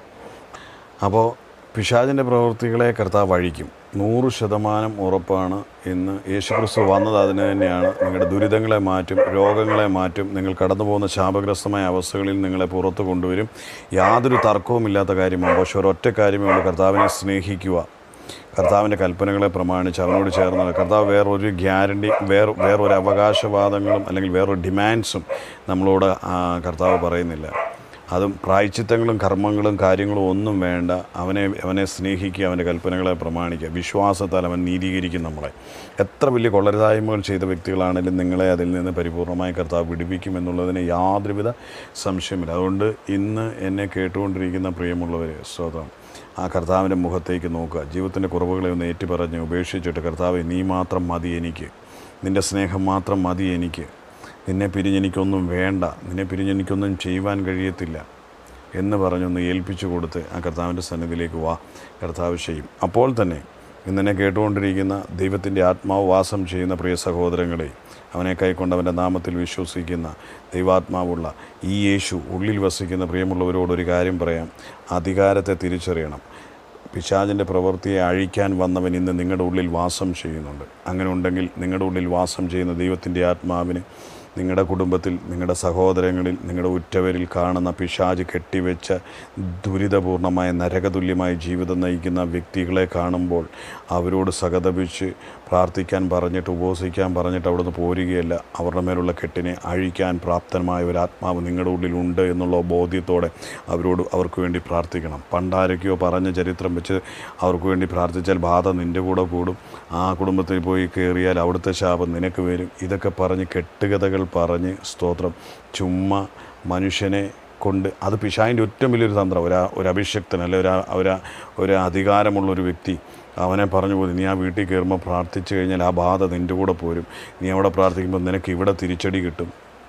അപ്പോൾ പിശാചിൻ്റെ പ്രവൃത്തികളെ കർത്താവ് അഴിക്കും, നൂറ് ശതമാനം ഉറപ്പാണ്. ഇന്ന് യേശുക്രിസ്തു വന്നത് അതിന് തന്നെയാണ്. നിങ്ങളുടെ ദുരിതങ്ങളെ മാറ്റും, രോഗങ്ങളെ മാറ്റും, നിങ്ങൾ കടന്നു പോകുന്ന ശാപഗ്രസ്തമായ അവസ്ഥകളിൽ നിങ്ങളെ പുറത്ത് കൊണ്ടുവരും. യാതൊരു തർക്കവുമില്ലാത്ത കാര്യമാണ്. പക്ഷേ ഒരൊറ്റ കാര്യമേ ഉള്ളൂ, കർത്താവിനെ സ്നേഹിക്കുക, കർത്താവിൻ്റെ കൽപ്പനകളെ പ്രമാണിച്ച് അവനോട് ചേർന്നാൽ. കർത്താവ് വേറൊരു ഗ്യാരണ്ടി, വേറെ വേറൊരു അവകാശവാദങ്ങളും അല്ലെങ്കിൽ വേറൊരു ഡിമാൻഡ്സും നമ്മളോട് കർത്താവ് പറയുന്നില്ല. അതും പ്രായശ്ചിത്തങ്ങളും കർമ്മങ്ങളും കാര്യങ്ങളും ഒന്നും വേണ്ട. അവനെ അവനെ സ്നേഹിക്കുക, അവൻ്റെ കൽപ്പനകളെ പ്രമാണിക്കുക. വിശ്വാസത്താൽ അവൻ നീതീകരിക്കും നമ്മളെ. എത്ര വലിയ കൊള്ളരുതായ്മകൾ ചെയ്ത വ്യക്തികളാണെങ്കിലും നിങ്ങളെ അതിൽ നിന്ന് പരിപൂർണമായി കർത്താവ് വിടുവിക്കുമെന്നുള്ളതിന് യാതൊരുവിധ സംശയമില്ല. അതുകൊണ്ട് ഇന്ന് എന്നെ കേട്ടുകൊണ്ടിരിക്കുന്ന പ്രിയമുള്ളവർ, സ്തോത്രം, ആ കർത്താവിൻ്റെ മുഖത്തേക്ക് നോക്കുക. ജീവിതത്തിൻ്റെ കുറവുകളെ ഒന്ന് ഏറ്റുപറഞ്ഞ് ഉപേക്ഷിച്ചിട്ട്, കർത്താവെ നീ മാത്രം മതി എനിക്ക്, നിൻ്റെ സ്നേഹം മാത്രം മതി എനിക്ക്, നിന്നെ പിരിഞ്ഞെനിക്കൊന്നും വേണ്ട, നിന്നെ പിരിഞ്ഞെനിക്കൊന്നും ചെയ്യുവാൻ കഴിയത്തില്ല എന്ന് പറഞ്ഞൊന്ന് ഏൽപ്പിച്ചു കൊടുത്ത് ആ കർത്താവിൻ്റെ സന്നിധിയിലേക്ക് വാ. കർത്താവ് ചെയ്യും. അപ്പോൾ തന്നെ ഇന്നെന്നെ കേട്ടുകൊണ്ടിരിക്കുന്ന ദൈവത്തിൻ്റെ ആത്മാവ് വാസം ചെയ്യുന്ന പ്രിയ സഹോദരങ്ങളെ, അവനെ കൈക്കൊണ്ട് അവൻ്റെ നാമത്തിൽ വിശ്വസിക്കുന്ന ദൈവാത്മാവുള്ള ഈ യേശു ഉള്ളിൽ വസിക്കുന്ന പ്രിയമുള്ളവരോടൊരു കാര്യം പറയാം. അധികാരത്തെ തിരിച്ചറിയണം. പിശാചിൻ്റെ പ്രവൃത്തിയെ അഴിക്കാൻ വന്നവൻ ഇന്ന് നിങ്ങളുടെ ഉള്ളിൽ വാസം ചെയ്യുന്നുണ്ട്. അങ്ങനെ ഉണ്ടെങ്കിൽ നിങ്ങളുടെ ഉള്ളിൽ വാസം ചെയ്യുന്ന ദൈവത്തിൻ്റെ ആത്മാവിന് നിങ്ങളുടെ കുടുംബത്തിൽ, നിങ്ങളുടെ സഹോദരങ്ങളിൽ, നിങ്ങളുടെ ഉറ്റവരിൽ കാണുന്ന പിശാച് കെട്ടിവെച്ച ദുരിതപൂർണമായ നരകതുല്യമായ ജീവിതം നയിക്കുന്ന വ്യക്തികളെ കാണുമ്പോൾ അവരോട് സഹതപിച്ച് പ്രാർത്ഥിക്കാൻ പറഞ്ഞിട്ട്, ഉപവസിക്കാൻ പറഞ്ഞിട്ട് അവിടുന്ന് പോരുകയല്ല. അവരുടെ മേലുള്ള കെട്ടിനെ അഴിക്കാൻ പ്രാപ്തമായ ഒരു ആത്മാവ് നിങ്ങളുടെ ഉള്ളിലുണ്ട് എന്നുള്ള ബോധ്യത്തോടെ അവരോട് അവർക്ക് വേണ്ടി പ്രാർത്ഥിക്കണം. പണ്ടാരൊക്കെയോ പറഞ്ഞ ചരിത്രം വെച്ച് അവർക്ക് വേണ്ടി പ്രാർത്ഥിച്ചാൽ ബാധ നിൻ്റെ കൂടെ കൂടും, ആ കുടുംബത്തിൽ പോയി കയറിയാൽ അവിടുത്തെ ശാപം നിനക്ക് വരും. ഇതൊക്കെ പറഞ്ഞ് കെട്ടുകഥകൾ പറഞ്ഞ്, സ്തോത്രം, ചുമ്മാ മനുഷ്യനെ കൊണ്ട്, അത് പിശാചിൻ്റെ ഏറ്റവും വലിയൊരു തന്ത്രം. ഒരു ഒരു അഭിഷക്തൻ അല്ലെ ഒരു ഒരു ഒരു അധികാരമുള്ളൊരു വ്യക്തി അവനെ പറഞ്ഞു പോയി, നീ ആ വീട്ടിൽ കയറുമ്പോൾ പ്രാർത്ഥിച്ചു കഴിഞ്ഞാൽ ആ ബാധ നിൻ്റെ കൂടെ പോരും, നീ അവിടെ പ്രാർത്ഥിക്കുമ്പോൾ നിനക്ക് ഇവിടെ തിരിച്ചടി കിട്ടും.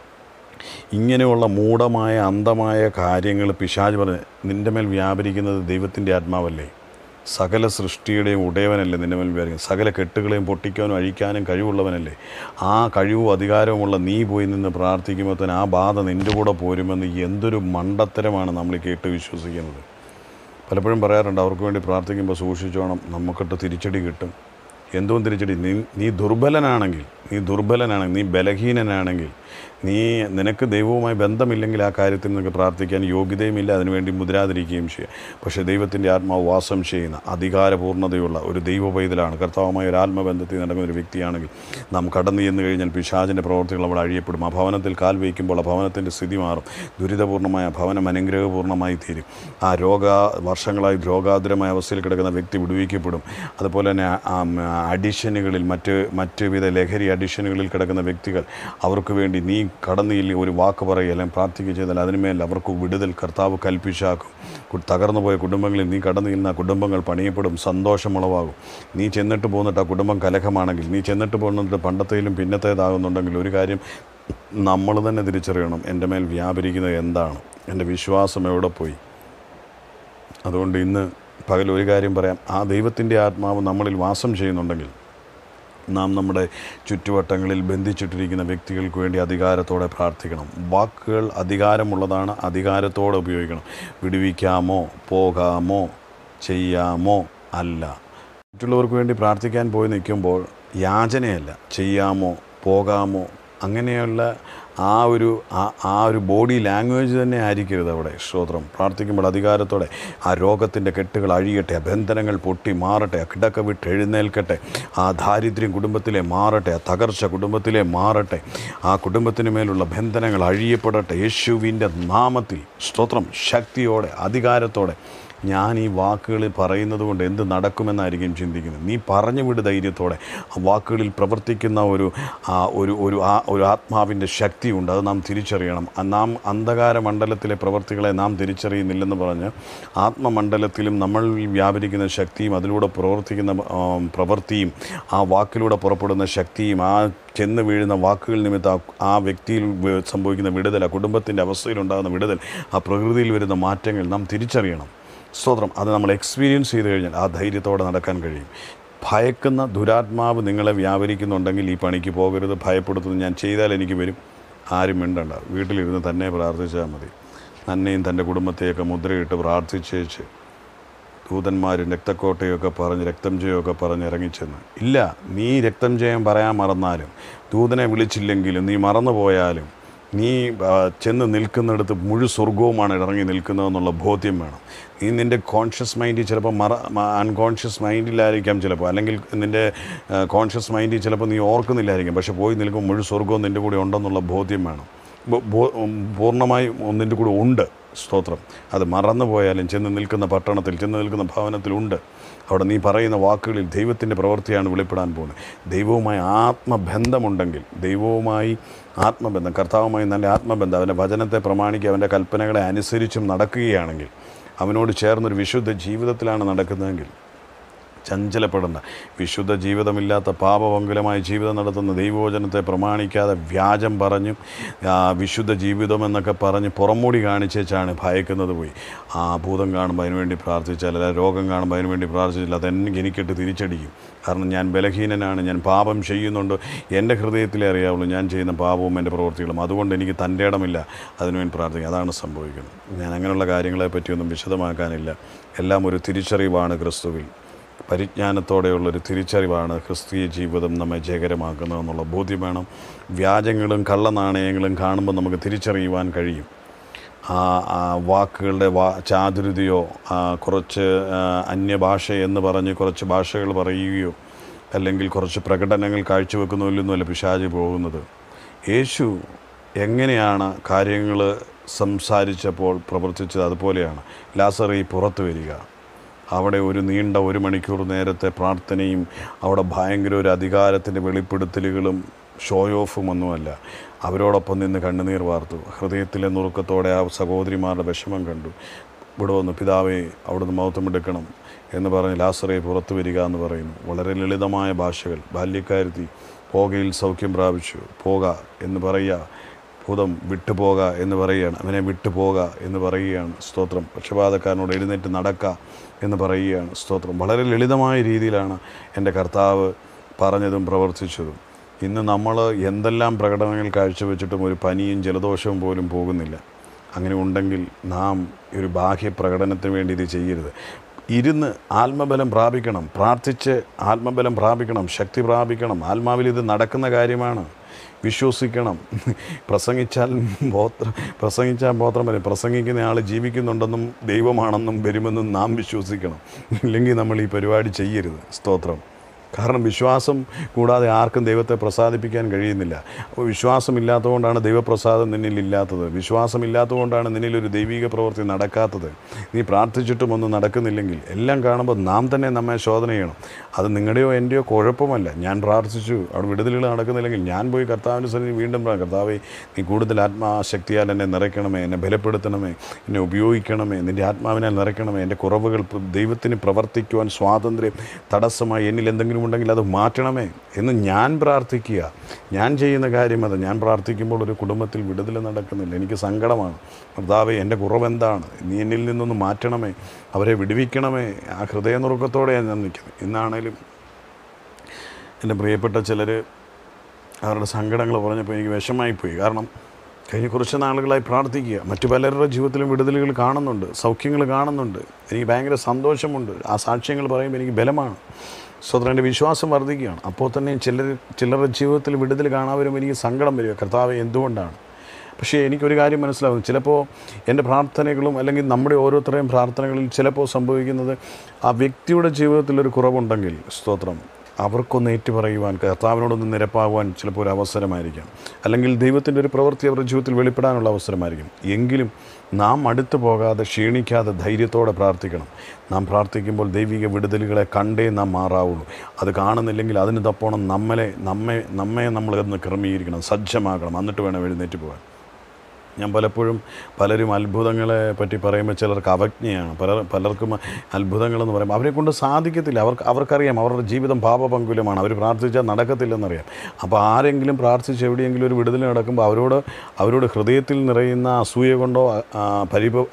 ഇങ്ങനെയുള്ള മൂഢമായ അന്ധമായ കാര്യങ്ങൾ പിശാച് പറഞ്ഞ് നിൻ്റെ മേൽ വ്യാപരിക്കുന്നത് ദൈവത്തിൻ്റെ ആത്മാവല്ലേ, സകല സൃഷ്ടിയുടെയും ഉടയവനല്ലേ നിൻ്റെ മേൽ വ്യാപരിക്കുന്നത്, സകല കെട്ടുകളെയും പൊട്ടിക്കാനും അഴിക്കാനും കഴിവുള്ളവനല്ലേ. ആ കഴിവും അധികാരവുമുള്ള നീ പോയി നിന്ന് പ്രാർത്ഥിക്കുമ്പോൾ തന്നെ ആ ബാധ നിൻ്റെ കൂടെ പോരുമെന്ന് എന്തൊരു മണ്ടത്തരമാണ് നമ്മൾ കേട്ട് വിശ്വസിക്കുന്നത്. പലപ്പോഴും പറയാറുണ്ട്, അവർക്ക് വേണ്ടി പ്രാർത്ഥിക്കുമ്പോൾ സൂക്ഷിച്ചോണം, നമുക്കിട്ട് തിരിച്ചടി കിട്ടും. എന്തോ തിരിച്ചടി? നീ നീ ദുർബലനാണെങ്കിൽ നീ ദുർബലനാണെങ്കിൽ നീ ബലഹീനനാണെങ്കിൽ, നീ നിനക്ക് ദൈവവുമായി ബന്ധമില്ലെങ്കിൽ ആ കാര്യത്തിൽ നിനക്ക് പ്രാർത്ഥിക്കാൻ യോഗ്യതയുമില്ല, അതിനുവേണ്ടി മുദ്രാതിരിക്കുകയും ചെയ്യുക. പക്ഷേ ദൈവത്തിൻ്റെ ആത്മാവ് വാസം ചെയ്യുന്ന അധികാരപൂർണ്ണതയുള്ള ഒരു ദൈവ പൈതലാണ്, കർത്താവുമായ ഒരു ആത്മബന്ധത്തിൽ നടക്കുന്ന ഒരു വ്യക്തിയാണെങ്കിൽ നാം കടന്നു ചെന്ന് കഴിഞ്ഞാൽ പിശാചിൻ്റെ പ്രവർത്തികൾ അവിടെ അഴിയപ്പെടും. ആ ഭവനത്തിൽ കാൽ വയ്ക്കുമ്പോൾ ആ ഭവനത്തിൻ്റെ സ്ഥിതി മാറും. ദുരിതപൂർണ്ണമായ ഭവനം അനുഗ്രഹപൂർണ്ണമായി തീരും. ആ രോഗ വർഷങ്ങളായി രോഗാതുരമായ അവസ്ഥയിൽ കിടക്കുന്ന വ്യക്തി വിടുവിക്കപ്പെടും. അതുപോലെ തന്നെ അഡിഷനുകളിൽ മറ്റ് മറ്റ് വിധ ലഹരി അഡിഷനുകളിൽ കിടക്കുന്ന വ്യക്തികൾ, അവർക്ക് വേണ്ടി നീ കടന്നില്ല ഒരു വാക്ക് പറയുക അല്ലെങ്കിൽ പ്രാർത്ഥിക്കുക ചെയ്താൽ അതിനുമേൽ അവർക്ക് വിടുതൽ കർത്താവ് കൽപ്പിച്ചാക്കും. തകർന്നു പോയ കുടുംബങ്ങളിൽ നീ കടന്നു ചെന്ന കുടുംബങ്ങൾ പണിയപ്പെടും, സന്തോഷമുളവാകും. നീ ചെന്നിട്ട് പോന്നിട്ട് ആ കുടുംബം കലഹമാണെങ്കിൽ, നീ ചെന്നിട്ട് പോകുന്നിട്ട് പണ്ടത്തേലും പിന്നത്തേതാകുന്നുണ്ടെങ്കിൽ ഒരു കാര്യം നമ്മൾ തന്നെ തിരിച്ചറിയണം, എൻ്റെ മേൽ വ്യാപരിക്കുന്നത് എന്താണ്, എൻ്റെ വിശ്വാസം എവിടെ പോയി. അതുകൊണ്ട് ഇന്ന് പകൽ ഒരു കാര്യം പറയാം, ആ ദൈവത്തിൻ്റെ ആത്മാവ് നമ്മളിൽ വാസം ചെയ്യുന്നുണ്ടെങ്കിൽ നാം നമ്മുടെ ചുറ്റുവട്ടങ്ങളിൽ ബന്ധിച്ചിട്ടിരിക്കുന്ന വ്യക്തികൾക്ക് വേണ്ടി അധികാരത്തോടെ പ്രാർത്ഥിക്കണം. വാക്കുകൾ അധികാരമുള്ളതാണ്, അധികാരത്തോടെ ഉപയോഗിക്കണം. വിടുവിക്കാമോ, പോകാമോ, ചെയ്യാമോ അല്ല. മറ്റുള്ളവർക്ക് വേണ്ടി പ്രാർത്ഥിക്കാൻ പോയി നിൽക്കുമ്പോൾ യാചനയല്ല, ചെയ്യാമോ, പോകാമോ അങ്ങനെയുള്ള ആ ഒരു ആ ഒരു ബോഡി ലാംഗ്വേജ് തന്നെ ആയിരിക്കരുത് അവിടെ. സ്തോത്രം. പ്രാർത്ഥിക്കുമ്പോൾ അധികാരത്തോടെ ആ രോഗത്തിൻ്റെ കെട്ടുകൾ അഴിയട്ടെ, ബന്ധനങ്ങൾ പൊട്ടി മാറട്ടെ, കിടക്ക വിട്ട് എഴുന്നേൽക്കട്ടെ, ആ ദാരിദ്ര്യം കുടുംബത്തിലെ മാറട്ടെ, ആ തകർച്ച കുടുംബത്തിലെ മാറട്ടെ, ആ കുടുംബത്തിന് മേലുള്ള ബന്ധനങ്ങൾ അഴിയപ്പെടട്ടെ യേശുവിൻ്റെ നാമത്തിൽ. സ്തോത്രം. ശക്തിയോടെ അധികാരത്തോടെ ഞാൻ ഈ വാക്കുകൾ പറയുന്നത് കൊണ്ട് എന്ത് നടക്കുമെന്നായിരിക്കും ചിന്തിക്കുന്നത്. നീ പറഞ്ഞു വിട് ധൈര്യത്തോടെ. ആ വാക്കുകളിൽ പ്രവർത്തിക്കുന്ന ഒരു ഒരു ഒരു ആ ഒരു ആത്മാവിൻ്റെ ശക്തിയുണ്ട്. അത് നാം തിരിച്ചറിയണം. നാം അന്ധകാര മണ്ഡലത്തിലെ പ്രവർത്തികളെ നാം തിരിച്ചറിയുന്നില്ലെന്ന് പറഞ്ഞ് ആത്മമണ്ഡലത്തിലും നമ്മൾ വ്യാപരിക്കുന്ന ശക്തിയും അതിലൂടെ പ്രവർത്തിക്കുന്ന പ്രവൃത്തിയും ആ വാക്കിലൂടെ പുറപ്പെടുന്ന ശക്തിയും ആ ചെന്ന് വീഴുന്ന വാക്കുകൾ നിമിത്തം ആ വ്യക്തിയിൽ സംഭവിക്കുന്ന വിടുതൽ, ആ കുടുംബത്തിൻ്റെ അവസ്ഥയിലുണ്ടാകുന്ന വിടുതൽ, ആ പ്രകൃതിയിൽ വരുന്ന മാറ്റങ്ങൾ നാം തിരിച്ചറിയണം. സ്തോത്രം. അത് നമ്മൾ എക്സ്പീരിയൻസ് ചെയ്ത് കഴിഞ്ഞാൽ ആ ധൈര്യത്തോടെ നടക്കാൻ കഴിയും. ഭയക്കുന്ന ദുരാത്മാവ് നിങ്ങളെ വ്യാപരിക്കുന്നുണ്ടെങ്കിൽ ഈ പണിക്ക് പോകരുത്. ഭയപ്പെടുത്തുന്നത് ഞാൻ ചെയ്താൽ എനിക്ക് വരും. ആരും മിണ്ടണ്ട. വീട്ടിലിരുന്ന് തന്നെ പ്രാർത്ഥിച്ചാൽ മതി. നന്നെയും തൻ്റെ കുടുംബത്തെയൊക്കെ മുദ്രയിട്ട് പ്രാർത്ഥിച്ചേച്ച് ദൂതന്മാരും രക്തക്കോട്ടയൊക്കെ പറഞ്ഞ് രക്തം ജയമൊക്കെ പറഞ്ഞ് ഇറങ്ങിച്ചെന്ന്. ഇല്ല, നീ രക്തം ജയം പറയാൻ മറന്നാലും ദൂതനെ വിളിച്ചില്ലെങ്കിലും നീ മറന്നു പോയാലും നീ ചെന്ന് നിൽക്കുന്നിടത്ത് മുഴു സ്വർഗവുമാണ് ഇറങ്ങി നിൽക്കുന്നതെന്നുള്ള ബോധ്യം വേണം. നീ നിൻ്റെ കോൺഷ്യസ് മൈൻഡിൽ ചിലപ്പോൾ മറ അൺകോൺഷ്യസ് മൈൻഡിലായിരിക്കാം ചിലപ്പോൾ, അല്ലെങ്കിൽ നിൻ്റെ കോൺഷ്യസ് മൈൻഡിൽ ചിലപ്പോൾ നീ ഓർക്കുന്നില്ലായിരിക്കും. പക്ഷെ പോയി നിൽക്കുമ്പോൾ മുഴു സ്വർഗവും നിൻ്റെ കൂടെ ഉണ്ടെന്നുള്ള ബോധ്യം വേണം. പൂർണ്ണമായും നിൻ്റെ കൂടെ ഉണ്ട്. സ്തോത്രം. അത് മറന്നു പോയാലും ചെന്ന് നിൽക്കുന്ന പട്ടണത്തിൽ, ചെന്ന് നിൽക്കുന്ന ഭവനത്തിലുണ്ട്. അവിടെ നീ പറയുന്ന വാക്കുകളിൽ ദൈവത്തിൻ്റെ പ്രവൃത്തിയാണ് വെളിപ്പെടാൻ പോകുന്നത്. ദൈവവുമായി ആത്മബന്ധമുണ്ടെങ്കിൽ, ദൈവവുമായി ആത്മബന്ധം, കർത്താവുമായി നല്ല ആത്മബന്ധം, അവൻ്റെ വചനത്തെ പ്രമാണിക്കുക, അവൻ്റെ കൽപ്പനകളെ അനുസരിച്ചും നടക്കുകയാണെങ്കിൽ, അവനോട് ചേർന്നൊരു വിശുദ്ധ ജീവിതത്തിലാണ് നടക്കുന്നതെങ്കിൽ ചഞ്ചലപ്പെടേണ്ട. വിശുദ്ധ ജീവിതമില്ലാത്ത പാപമംഗലമായ ജീവിതം നടത്തുന്ന ദൈവവചനത്തെ പ്രമാണിക്കാതെ വ്യാജം പറഞ്ഞും വിശുദ്ധ ജീവിതമെന്നൊക്കെ പറഞ്ഞ് പുറംമൂടി കാണിച്ചേച്ചാണ് ഭയക്കുന്നത്. പോയി ആ ഭൂതം കാണുമ്പോൾ അതിനുവേണ്ടി പ്രാർത്ഥിച്ചാൽ, അല്ല രോഗം കാണുമ്പോൾ അതിനുവേണ്ടി പ്രാർത്ഥിച്ചില്ല, അതെന്നെ എനിക്കിട്ട് തിരിച്ചടിക്കും. കാരണം ഞാൻ ബലഹീനനാണ്, ഞാൻ പാപം ചെയ്യുന്നുണ്ട്, എൻ്റെ ഹൃദയത്തിലേ അറിയാവുള്ളൂ ഞാൻ ചെയ്യുന്ന പാപവും എൻ്റെ പ്രവൃത്തികളും, അതുകൊണ്ട് എനിക്ക് തൻ്റെ ഇടമില്ല അതിനുവേണ്ടി പ്രാർത്ഥിക്കുക. അതാണ് സംഭവിക്കുന്നത്. ഞാൻ അങ്ങനെയുള്ള കാര്യങ്ങളെ പറ്റിയൊന്നും വിശദമാക്കാനില്ല. എല്ലാം ഒരു തിരിച്ചറിവാണ്. ക്രിസ്തുവിൽ പരിജ്ഞാനത്തോടെയുള്ളൊരു തിരിച്ചറിവാണ് ക്രിസ്തീയ ജീവിതം നമ്മെ ജയകരമാക്കുന്നതെന്നുള്ള ബോധ്യം വേണം. വ്യാജങ്ങളും കള്ളനാണയങ്ങളും കാണുമ്പോൾ നമുക്ക് തിരിച്ചറിയുവാൻ കഴിയും. ആ വാക്കുകളുടെ വാ ചാതുര്യതയോ കുറച്ച് അന്യഭാഷ എന്ന് പറഞ്ഞ് കുറച്ച് ഭാഷകൾ പറയുകയോ അല്ലെങ്കിൽ കുറച്ച് പ്രകടനങ്ങൾ കാഴ്ചവെക്കുന്നതിലൊന്നുമല്ല പിശാച് പോകുന്നത്. യേശു എങ്ങനെയാണ് കാര്യങ്ങൾ സംസാരിച്ചപ്പോൾ പ്രവർത്തിച്ചത് അതുപോലെയാണ്. ലാസറേ പുറത്തു വരിക. അവിടെ ഒരു നീണ്ട ഒരു മണിക്കൂർ നേരത്തെ പ്രാർത്ഥനയും അവിടെ ഭയങ്കര ഒരു അധികാരത്തിൻ്റെ വെളിപ്പെടുത്തലുകളും ഷോ ഓഫും ഒന്നുമല്ല. അവരോടൊപ്പം നിന്ന് കണ്ണുനീർ വാർത്തു. ഹൃദയത്തിലെ നുറുക്കത്തോടെ ആ സഹോദരിമാരുടെ വിഷമം കണ്ടു. ഇവിടെ വന്ന് പിതാവേ അവിടുന്ന് മൗത്തമെടുക്കണം എന്ന് പറഞ്ഞ് ലാസറേ പുറത്തു വരിക എന്ന് പറയുന്നു. വളരെ ലളിതമായ ഭാഷകൾ. ബാല്യക്കാരത്തി പോകയിൽ സൗഖ്യം പ്രാപിച്ചു. പോക എന്ന് പറയുക, ഭൂതം വിട്ടുപോക എന്ന് പറയുകയാണ്. അവനെ വിട്ടുപോക എന്ന് പറയുകയാണ്. സ്തോത്രം. പക്ഷപാതക്കാരനോട് എഴുന്നേറ്റ് നടക്ക എന്ന് പറയുകയാണ്. സ്തോത്രം. വളരെ ലളിതമായ രീതിയിലാണ് എൻ്റെ കർത്താവ് പറഞ്ഞതും പ്രവർത്തിച്ചതും. ഇന്ന് നമ്മൾ എന്തെല്ലാം പ്രകടനങ്ങൾ കാഴ്ചവെച്ചിട്ടും ഒരു പനിയും ജലദോഷവും പോലും പോകുന്നില്ല. അങ്ങനെ ഉണ്ടെങ്കിൽ നാം ഒരു ബാഹ്യ പ്രകടനത്തിന് വേണ്ടി ഇത് ചെയ്യരുത്. ഇരുന്ന് ആത്മബലം പ്രാപിക്കണം. പ്രാർത്ഥിച്ച് ആത്മബലം പ്രാപിക്കണം, ശക്തി പ്രാപിക്കണം. ആത്മാവിൽ ഇത് നടക്കുന്ന കാര്യമാണ്. വിശ്വസിക്കണം. പ്രസംഗിച്ചാൽ ബോത്രം പ്രസംഗിച്ചാൽ ബോത്രം വരെ പ്രസംഗിക്കുന്ന ആൾ ജീവിക്കുന്നുണ്ടെന്നും ദൈവമാണെന്നും വരുമെന്നും നാം വിശ്വസിക്കണം. ഇല്ലെങ്കിൽ നമ്മൾ ഈ പരിപാടി ചെയ്യരുത്. സ്തോത്രം. കാരണം വിശ്വാസം കൂടാതെ ആർക്കും ദൈവത്തെ പ്രസാദിപ്പിക്കാൻ കഴിയുന്നില്ല. അപ്പോൾ വിശ്വാസമില്ലാത്തതുകൊണ്ടാണ് ദൈവപ്രസാദം നിന്നിലില്ലാത്തത്. വിശ്വാസമില്ലാത്തതുകൊണ്ടാണ് നിന്നിലൊരു ദൈവിക പ്രവൃത്തി നടക്കാത്തത്. നീ പ്രാർത്ഥിച്ചിട്ടും ഒന്നും നടക്കുന്നില്ലെങ്കിൽ എല്ലാം കാണുമ്പോൾ നാം തന്നെ നമ്മെ ശോധന ചെയ്യണം. അത് നിങ്ങളുടെയോ എൻ്റെയോ കുഴപ്പമല്ല. ഞാൻ പ്രാർത്ഥിച്ചു, അവിടെ വിടുതലുകൾ നടക്കുന്നില്ലെങ്കിൽ ഞാൻ പോയി കർത്താവിൻ്റെ സന്നിധി വീണ്ടും പറയാം, കർത്താവേ നീ കൂടുതൽ ആത്മാശക്തിയാൽ എന്നെ നിറയ്ക്കണമേ, എന്നെ ബലപ്പെടുത്തണമേ, എന്നെ ഉപയോഗിക്കണമേ, നിൻ്റെ ആത്മാവിനാൽ നിറയ്ക്കണമേ. എൻ്റെ കുറവുകൾ ദൈവത്തിന് പ്രവർത്തിക്കുവാൻ സ്വാതന്ത്ര്യം തടസ്സമായി എന്നിൽ എന്തെങ്കിലും ഉണ്ടെങ്കിൽ അത് മാറ്റണമേ എന്ന് ഞാൻ പ്രാർത്ഥിക്കുക. ഞാൻ ചെയ്യുന്ന കാര്യം അത്. ഞാൻ പ്രാർത്ഥിക്കുമ്പോൾ ഒരു കുടുംബത്തിൽ വിടുതൽ നടക്കുന്നില്ല, എനിക്ക് സങ്കടമാണ്. കർത്താവേ എൻ്റെ കുറവെന്താണ്, നീ എന്നിൽ നിന്നൊന്ന് മാറ്റണമേ, അവരെ വിടുവിക്കണമേ. ആ ഹൃദയനുറുക്കത്തോടെയാണ് ഞാൻ നിൽക്കുന്നത്. ഇന്നാണേലും എൻ്റെ പ്രിയപ്പെട്ട ചിലർ അവരുടെ സങ്കടങ്ങൾ പറഞ്ഞപ്പോൾ എനിക്ക് വിഷമായിപ്പോയി. കാരണം കഴിഞ്ഞ കുറച്ച് നാളുകളായി പ്രാർത്ഥിക്കുക, മറ്റു പലരുടെ ജീവിതത്തിലും വിടുതലുകൾ കാണുന്നുണ്ട്, സൗഖ്യങ്ങൾ കാണുന്നുണ്ട്. എനിക്ക് ഭയങ്കര സന്തോഷമുണ്ട്. ആ സാക്ഷ്യങ്ങൾ പറയുമ്പോൾ എനിക്ക് ബലമാണ്. സ്വതന്ത്രം എൻ്റെ വിശ്വാസം വർദ്ധിക്കുകയാണ്. അപ്പോൾ തന്നെ ചിലർ ചിലരുടെ ജീവിതത്തിൽ വിടുതൽ കാണാൻ വരുമ്പോൾ എനിക്ക് സങ്കടം വരിക, കർത്താവ് എന്തുകൊണ്ടാണ്? പക്ഷേ എനിക്കൊരു കാര്യം മനസ്സിലാകും, ചിലപ്പോൾ എൻ്റെ പ്രാർത്ഥനകളും അല്ലെങ്കിൽ നമ്മുടെ ഓരോരുത്തരുടെയും പ്രാർത്ഥനകളിൽ ചിലപ്പോൾ സംഭവിക്കുന്നത് ആ വ്യക്തിയുടെ ജീവിതത്തിലൊരു കുറവുണ്ടെങ്കിൽ സ്തോത്രം അവർക്കൊന്ന് ഏറ്റുപറയുവാൻ, കർത്താവിനോടൊന്ന് നിരപ്പാകുവാൻ ചിലപ്പോൾ ഒരു അവസരമായിരിക്കാം, അല്ലെങ്കിൽ ദൈവത്തിൻ്റെ ഒരു പ്രവൃത്തി അവരുടെ ജീവിതത്തിൽ വെളിപ്പെടാനുള്ള അവസരമായിരിക്കും. എങ്കിലും നാം അടുത്തു പോകാതെ ക്ഷീണിക്കാതെ ധൈര്യത്തോടെ പ്രാർത്ഥിക്കണം. നാം പ്രാർത്ഥിക്കുമ്പോൾ ദൈവിക വിടുതലുകളെ കണ്ടേ നാം മാറാവുള്ളൂ. അത് കാണുന്നില്ലെങ്കിൽ അതിന് തപ്പോണം നമ്മളെ നമ്മെ നമ്മെ നമ്മളൊന്ന് ക്രമീകരിക്കണം, സജ്ജമാക്കണം, എന്നിട്ട് വേണം എഴുന്നേറ്റ് പോകാൻ. ഞാൻ പലപ്പോഴും പലരും അത്ഭുതങ്ങളെ പറ്റി പറയുമ്പോൾ ചിലർക്ക് അവജ്ഞയാണ്, പല പലർക്കും അത്ഭുതങ്ങളെന്ന് പറയുമ്പോൾ അവരെ കൊണ്ട് സാധിക്കത്തില്ല. അവർക്ക് അവർക്കറിയാം അവരുടെ ജീവിതം പാപപങ്കുലമാണ്, അവർ പ്രാർത്ഥിച്ചാൽ നടക്കത്തില്ലെന്നറിയാം. അപ്പോൾ ആരെങ്കിലും പ്രാർത്ഥിച്ച് എവിടെയെങ്കിലും ഒരു വിടുതൽ നടക്കുമ്പോൾ അവരോട് അവരോട് ഹൃദയത്തിൽ നിറയുന്ന അസൂയ കൊണ്ടോ പരിഭ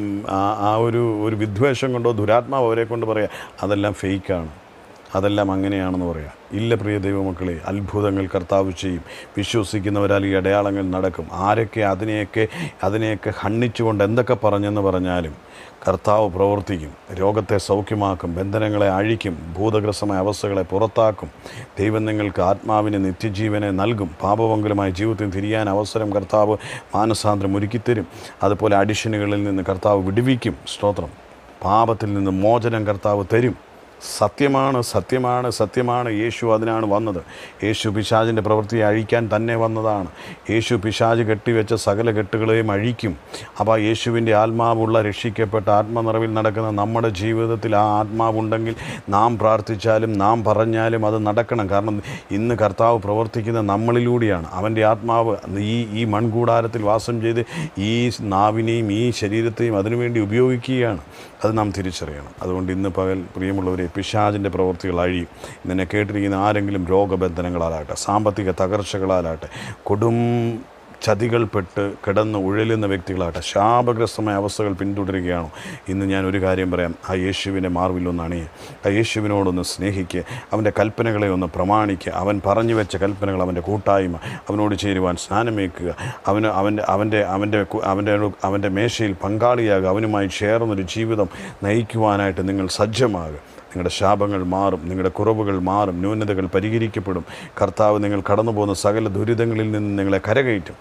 ആ ഒരു ഒരു വിദ്വേഷം കൊണ്ടോ ദുരാത്മാവ് അവരെ കൊണ്ട് പറയാം അതെല്ലാം ഫേക്കാണ്, അതെല്ലാം അങ്ങനെയാണെന്ന് പറയാം. ഇല്ല പ്രിയ ദൈവമക്കളെ, അത്ഭുതങ്ങൾ കർത്താവ് ചെയ്യും. വിശ്വസിക്കുന്നവരാൽ ഈ അടയാളങ്ങൾ നടക്കും. ആരൊക്കെ അതിനെയൊക്കെ അതിനെയൊക്കെ ഖണ്ഡിച്ചുകൊണ്ട് എന്തൊക്കെ പറഞ്ഞെന്ന് പറഞ്ഞാലും കർത്താവ് പ്രവർത്തിക്കും. രോഗത്തെ സൗഖ്യമാക്കും, ബന്ധനങ്ങളെ അഴിക്കും, ഭൂതഗ്രസ്തമായ അവസ്ഥകളെ പുറത്താക്കും. ദൈവം നിങ്ങൾക്ക് ആത്മാവിന് നിത്യജീവനെ നൽകും. പാപമംഗലമായ ജീവിതത്തിൽ തിരിയാൻ അവസരം കർത്താവ് മാനസാന്തരം ഒരുക്കിത്തരും. അതുപോലെ അഡിഷനുകളിൽ നിന്ന് കർത്താവ് വിടുവിക്കും. സ്തോത്രം. പാപത്തിൽ നിന്ന് മോചനം കർത്താവ് തരും. സത്യമാണ്, സത്യമാണ്, സത്യമാണ്. യേശു അതിനാണ് വന്നത്. യേശു പിശാചിൻ്റെ പ്രവൃത്തിയെ അഴിക്കാൻ തന്നെ വന്നതാണ്. യേശു പിശാച് കെട്ടിവെച്ച സകല കെട്ടുകളെയും അഴിക്കും. അപ്പോൾ യേശുവിൻ്റെ ആത്മാവുള്ള രക്ഷിക്കപ്പെട്ട ആത്മനിറവിൽ നടക്കുന്ന നമ്മുടെ ജീവിതത്തിൽ ആ ആത്മാവുണ്ടെങ്കിൽ നാം പ്രാർത്ഥിച്ചാലും നാം പറഞ്ഞാലും അത് നടക്കണം. കാരണം ഇന്ന് കർത്താവ് പ്രവർത്തിക്കുന്ന നമ്മളിലൂടെയാണ്. അവൻ്റെ ആത്മാവ് ഈ ഈ മൺകൂടാരത്തിൽ വാസം ചെയ്ത് ഈ നാവിനെയും ഈ ശരീരത്തെയും അതിനുവേണ്ടി ഉപയോഗിക്കുകയാണ്. അത് നാം തിരിച്ചറിയണം. അതുകൊണ്ട് ഇന്ന് പകൽ പ്രിയമുള്ളവരെ, പിശാചിൻ്റെ പ്രവൃത്തികൾ അഴിയും. ഇന്നെ കേട്ടിരിക്കുന്ന ആരെങ്കിലും രോഗബന്ധനങ്ങളാലാട്ടെ, സാമ്പത്തിക തകർച്ചകളാലാട്ടെ, കൊടും ചതികൾപ്പെട്ട് കിടന്ന് ഉഴലുന്ന വ്യക്തികളാട്ടെ, ശാപഗ്രസ്തമായ അവസ്ഥകൾ പിന്തുടരുകയാണോ, ഇന്ന് ഞാൻ ഒരു കാര്യം പറയാം. ആ യേശുവിൻ്റെ മാർവിലൊന്ന് അണിയുക, ആ യേശുവിനോടൊന്ന് സ്നേഹിക്കുക, അവൻ്റെ കൽപ്പനകളെ ഒന്ന് പ്രമാണിക്കുക. അവൻ പറഞ്ഞു വെച്ച കൽപ്പനകൾ, അവൻ്റെ കൂട്ടായ്മ, അവനോട് ചേരുവാൻ സ്നാനമേക്കുക, അവന് അവൻ്റെ അവൻ്റെ അവൻ്റെ അവൻ്റെ അവൻ്റെ മേശയിൽ പങ്കാളിയാകുക, അവനുമായി ചേർന്നൊരു ജീവിതം നയിക്കുവാനായിട്ട് നിങ്ങൾ സജ്ജമാകുക. നിങ്ങളുടെ ശാപങ്ങൾ മാറും, നിങ്ങളുടെ കുറവുകൾ മാറും, ന്യൂനതകൾ പരിഹരിക്കപ്പെടും. കർത്താവ് നിങ്ങൾ കടന്നു പോകുന്ന സകല ദുരിതങ്ങളിൽ നിന്ന് നിങ്ങളെ കരകയറ്റും.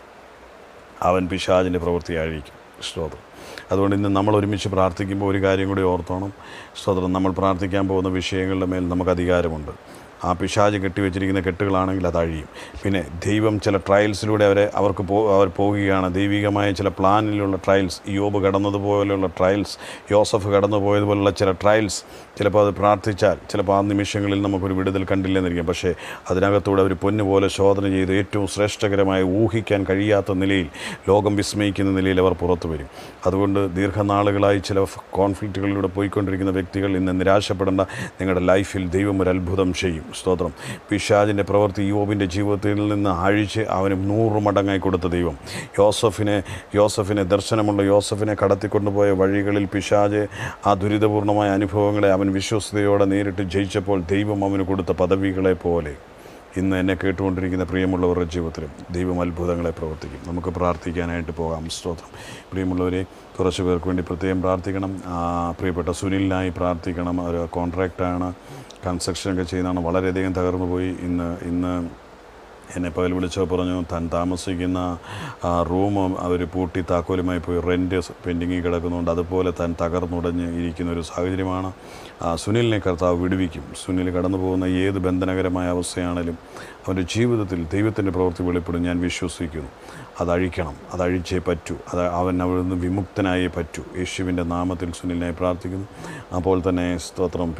അവൻ പിശാചിൻ്റെ പ്രവൃത്തി അഴിക്കും. സ്തോത്രം. അതുകൊണ്ട് ഇന്ന് നമ്മൾ ഒരുമിച്ച് പ്രാർത്ഥിക്കുമ്പോൾ ഒരു കാര്യം കൂടി ഓർത്തോണം. സ്തോത്രം. നമ്മൾ പ്രാർത്ഥിക്കാൻ പോകുന്ന വിഷയങ്ങളുടെ മേൽ നമുക്ക് അധികാരമുണ്ട്. ആ പിശാച് കെട്ടിവെച്ചിരിക്കുന്ന കെട്ടുകളാണെങ്കിൽ അത് അഴിയും. പിന്നെ ദൈവം ചില ട്രയൽസിലൂടെ അവരെ അവർക്ക് പോ അവർ പോവുകയാണ്. ദൈവികമായ ചില പ്ലാനിലുള്ള ട്രയൽസ്, യോബ് കടന്നതുപോലെയുള്ള ട്രയൽസ്, യോസഫ് കടന്നു പോയതുപോലുള്ള ചില ട്രയൽസ്, ചിലപ്പോൾ അത് പ്രാർത്ഥിച്ചാൽ ചിലപ്പോൾ ആ നിമിഷങ്ങളിൽ നമുക്കൊരു വിടുതൽ കണ്ടില്ലെന്നിരിക്കും. പക്ഷേ അതിനകത്തൂടെ അവർ പൊന്നുപോലെ ശോധന ചെയ്ത് ഏറ്റവും ശ്രേഷ്ഠകരമായി ഊഹിക്കാൻ കഴിയാത്ത നിലയിൽ, ലോകം വിസ്മയിക്കുന്ന നിലയിൽ അവർ പുറത്തു വരും. അതുകൊണ്ട് ദീർഘനാളുകളായി ചില കോൺഫ്ലിക്റ്റുകളിലൂടെ പോയിക്കൊണ്ടിരിക്കുന്ന വ്യക്തികൾ ഇന്ന് നിരാശപ്പെടേണ്ട. നിങ്ങളുടെ ലൈഫിൽ ദൈവം ഒരു അത്ഭുതം ചെയ്യും. സ്തോത്രം. പിശാചിൻ്റെ പ്രവൃത്തി യോബിൻ്റെ ജീവിതത്തിൽ നിന്ന് അഴിച്ച് അവന് നൂറ് മടങ്ങായി കൊടുത്ത ദൈവം, യോസഫിനെ യോസഫിനെ ദർശനമുള്ള യോസഫിനെ കടത്തിക്കൊണ്ടുപോയ വഴികളിൽ പിശാച് ആ ദുരിതപൂർണമായ അനുഭവങ്ങളെ അവൻ വിശ്വസ്തയോടെ നേരിട്ട് ജയിച്ചപ്പോൾ ദൈവം അവന് കൊടുത്ത പദവികളെ പോലെ ഇന്ന് എന്നെ കേട്ടുകൊണ്ടിരിക്കുന്ന പ്രിയമുള്ളവരുടെ ജീവിതത്തിലും ദൈവം അത്ഭുതങ്ങളെ പ്രവർത്തിക്കും. നമുക്ക് പ്രാർത്ഥിക്കാനായിട്ട് പോകാം. സ്തോത്രം. പ്രിയമുള്ളവരെ, കുറച്ച് പേർക്ക് വേണ്ടി പ്രത്യേകം പ്രാർത്ഥിക്കണം. പ്രിയപ്പെട്ട സുനിലിനായി പ്രാർത്ഥിക്കണം. ഒരു കോൺട്രാക്റ്റാണ്, കൺസ്ട്രക്ഷനൊക്കെ ചെയ്യുന്നതാണ്, വളരെയധികം തകർന്നു പോയി. ഇന്ന് ഇന്ന് എന്നെ പകൽ വിളിച്ചോ പറഞ്ഞു താൻ താമസിക്കുന്ന റൂം അവർ പൂട്ടി താക്കോലുമായി പോയി, റെൻറ്റ് പെൻഡിങ്ങിൽ കിടക്കുന്നുണ്ട്. അതുപോലെ താൻ തകർന്നുടഞ്ഞ് ഇരിക്കുന്ന ഒരു സാഹചര്യമാണ്. സുനിലിനെ കർത്താവ് വിടുവിക്കും. സുനിൽ കടന്നു പോകുന്ന ഏത് ബന്ധനകരമായ അവസ്ഥയാണെങ്കിലും അവൻ്റെ ജീവിതത്തിൽ ദൈവത്തിൻ്റെ പ്രവൃത്തി വെളിപ്പെടും ഞാൻ വിശ്വസിക്കുന്നു. അതഴിക്കണം, അതഴിച്ചേ പറ്റൂ, അത് അവൻ അവിടെ നിന്ന് വിമുക്തനായേ പറ്റൂ. യേശുവിൻ്റെ നാമത്തിൽ സുനിലിനായി പ്രാർത്ഥിക്കുന്നു. അപ്പോൾ തന്നെ സ്തോത്രം.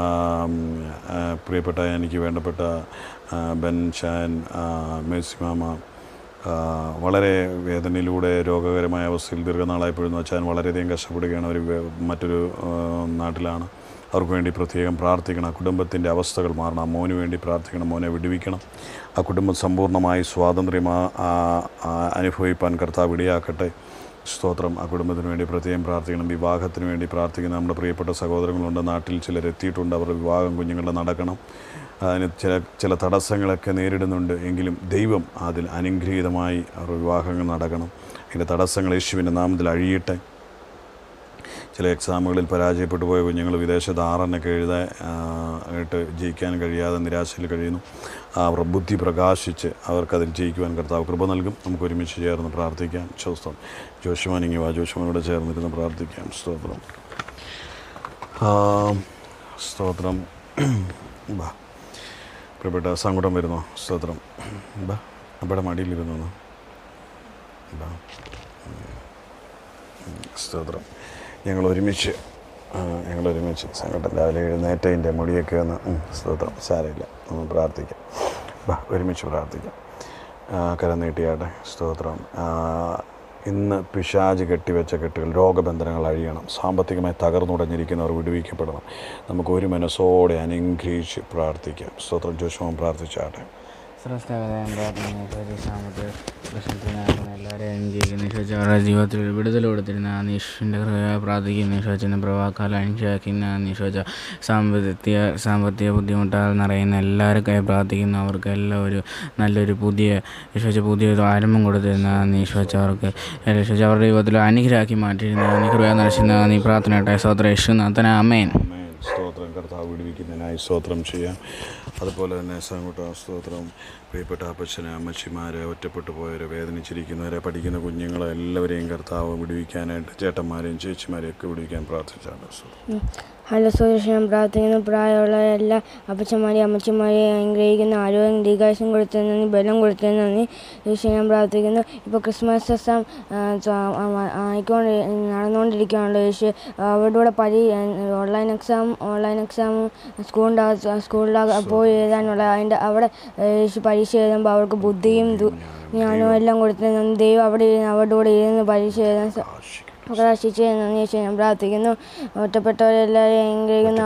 പ്രിയപ്പെട്ട എനിക്ക് വേണ്ടപ്പെട്ട ബെൻ ഷാൻ മേഴ്സിമാമ വളരെ വേദനയിലൂടെ രോഗകരമായ അവസ്ഥയിൽ ദീർഘനാളായപ്പോഴും അച്ഛൻ വളരെയധികം കഷ്ടപ്പെടുകയാണ്. അവർ മറ്റൊരു നാട്ടിലാണ്. അവർക്ക് വേണ്ടി പ്രത്യേകം പ്രാർത്ഥിക്കണം. ആ കുടുംബത്തിൻ്റെ അവസ്ഥകൾ മാറണം. ആ മോന് വേണ്ടി പ്രാർത്ഥിക്കണം. മോനെ വിടുവിക്കണം. ആ കുടുംബം സമ്പൂർണ്ണമായി സ്വാതന്ത്ര്യം അനുഭവിപ്പാൻ കർത്താവ് ഇടയാക്കട്ടെ. സ്തോത്രം. ആ കുടുംബത്തിന് വേണ്ടി പ്രത്യേകം പ്രാർത്ഥിക്കണം. വിവാഹത്തിന് വേണ്ടി പ്രാർത്ഥിക്കുന്ന നമ്മുടെ പ്രിയപ്പെട്ട സഹോദരങ്ങളുണ്ട്. നാട്ടിൽ ചിലരെത്തിയിട്ടുണ്ട്. അവരുടെ വിവാഹം കുഞ്ഞുങ്ങളുടെ നടക്കണം. അതിന് ചില ചില തടസ്സങ്ങളൊക്കെ നേരിടുന്നുണ്ട്. എങ്കിലും ദൈവം അതിൽ അനുഗ്രഹീതമായി അവരുടെ വിവാഹങ്ങൾ നടക്കണം. അതിൻ്റെ തടസ്സങ്ങൾ യേശുവിൻ്റെ നാമത്തിൽ അഴിയട്ടെ. ചില എക്സാമുകളിൽ പരാജയപ്പെട്ടു പോയ കുഞ്ഞുങ്ങൾ വിദേശത്ത് ആറെണ്ണൊക്കെ എഴുതാൻ ആയിട്ട് ജയിക്കാൻ കഴിയാതെ നിരാശയിൽ കഴിയുന്നു. അവരുടെ ബുദ്ധി പ്രകാശിച്ച് അവർക്കതിൽ ജയിക്കുവാൻ കർത്താവ് കൃപ നൽകും. നമുക്ക് ഒരുമിച്ച് ചേർന്ന് പ്രാർത്ഥിക്കാം. സ്തോത്രം. ജോഷുമാനിങ്ങി വാ, ജോഷുമാനോട് ചേർന്നിരുന്ന് പ്രാർത്ഥിക്കാം. സ്തോത്രം. സ്തോത്രം. ബാ പ്രിയപ്പെട്ട സങ്കടം വരുന്നോ? സ്തോത്രം. ബാ അവിടെ മടിയിലിരുന്നു. ബാ സ്തോത്രം. ഞങ്ങൾ ഒരുമിച്ച് ഞങ്ങൾ ഒരുമിച്ച് സങ്കടം രാവിലെ എഴുന്നേറ്റതിൻ്റെ മുടിയൊക്കെ ഒന്ന് സ്തോത്രം സാരമില്ല, ഒന്ന് പ്രാർത്ഥിക്കാം. ബാ ഒരുമിച്ച് പ്രാർത്ഥിക്കാം. കരം നീട്ടിയാട്ടെ. സ്തോത്രം. ഇന്ന് പിശാച് കെട്ടിവെച്ച കെട്ടുകൾ, രോഗബന്ധനങ്ങൾ അഴിയണം. സാമ്പത്തികമായി തകർന്നുടഞ്ഞിരിക്കുന്നവർ വിടുവിക്കപ്പെടണം. നമുക്ക് ഒരു മനസ്സോടെ അനുഗ്രഹിച്ച് പ്രാർത്ഥിക്കാം. സ്തോത്രം. ജോഷുമാൻ പ്രാർത്ഥിച്ചാട്ടെ. ശ്രേഷ്ഠകഥയും പ്രാർത്ഥനയും സാമ്പത്തിക പ്രശ്നത്തിനാകുന്ന എല്ലാവരെയും അനുഗ്രഹിക്കുന്ന ഈശോച്ച അവരുടെ ജീവിതത്തിൽ വിടുതൽ കൊടുത്തിരുന്ന ഈശോൻ്റെ കൃപയായി പ്രാർത്ഥിക്കുന്ന ഈശോച്ചൻ്റെ പ്രവാക്കാലം അനുശാസിക്കുന്ന ഈശോച്ച സാമ്പത്തിക സാമ്പത്തിക ബുദ്ധിമുട്ടാൽ നിറയുന്ന എല്ലാവർക്കായി പ്രാർത്ഥിക്കുന്ന അവർക്ക് എല്ലാം ഒരു നല്ലൊരു പുതിയ ഈശോച്ച പുതിയൊരു ആരംഭം കൊടുത്തിരുന്ന ഈശോച്ച അവർക്ക് ഈശോച്ച അവരുടെ ജീവിതത്തിൽ അനുഗ്രഹമാക്കി മാറ്റിയിരുന്ന നീ കൃപ നശിക്കുന്ന നീ പ്രാർത്ഥനയാട്ടെ. സ്തോത്രം. യേശുനാഥൻ. ആമേൻ. സ്തോത്രം. കർത്താവ് വിടുവിക്കുന്നതിനായി സ്തോത്രം ചെയ്യാം. അതുപോലെ തന്നെ സങ്കോട്ട സ്തോത്രം. പ്രിയപ്പെട്ട അപ്പച്ചനെ, അമ്മച്ചിമാരെ, ഒറ്റപ്പെട്ടു പോയവരെ, വേദനിച്ചിരിക്കുന്നവരെ, പഠിക്കുന്ന കുഞ്ഞുങ്ങളെ എല്ലാവരെയും കർത്താവ് വിടുവിക്കാനായിട്ട് ചേട്ടന്മാരെയും ചേച്ചിമാരെയും ഒക്കെ വിടുവിക്കാൻ പ്രാർത്ഥിച്ചാണ്. ഹലോ സുരക്ഷം പ്രാർത്ഥിക്കുന്നു. പ്രായമുള്ള എല്ലാ അപ്പച്ചന്മാരെയും അമ്മച്ചിമാരെയും അനുഗ്രഹിക്കുന്ന ആരോഗ്യം ദീർഘായുസ്സും കൊടുത്തതിന് നന്ദി, ബലം കൊടുത്തതിന് നന്ദി ഈശോ ഞാൻ പ്രാർത്ഥിക്കുന്നു. ഇപ്പോൾ ക്രിസ്മസ് എക്സാം ആയിക്കൊണ്ട് നടന്നുകൊണ്ടിരിക്കുകയാണല്ലോ ഈശോ. അവരുടെ കൂടെ പരി ഓൺലൈൻ എക്സാം ഓൺലൈൻ എക്സാം സ്കൂളിൻ്റെ സ്കൂളിൽ പോയി എഴുതാനുള്ള അതിൻ്റെ അവിടെ ഈശോ പരീക്ഷ എഴുതുമ്പോൾ അവർക്ക് ബുദ്ധിയും ജ്ഞാനവും എല്ലാം കൊടുത്തതിന് നന്ദി. ദൈവം അവിടെ ഇരുന്ന് അവരുടെ കൂടെ ഇരുന്ന് പരീക്ഷ എഴുതാൻ പ്രകാശിച്ച് നന്ദി ഈശോ ഞാൻ പ്രാർത്ഥിക്കുന്നു. ഒറ്റപ്പെട്ടവരെല്ലാവരെയും അനുഗ്രഹിക്കുന്ന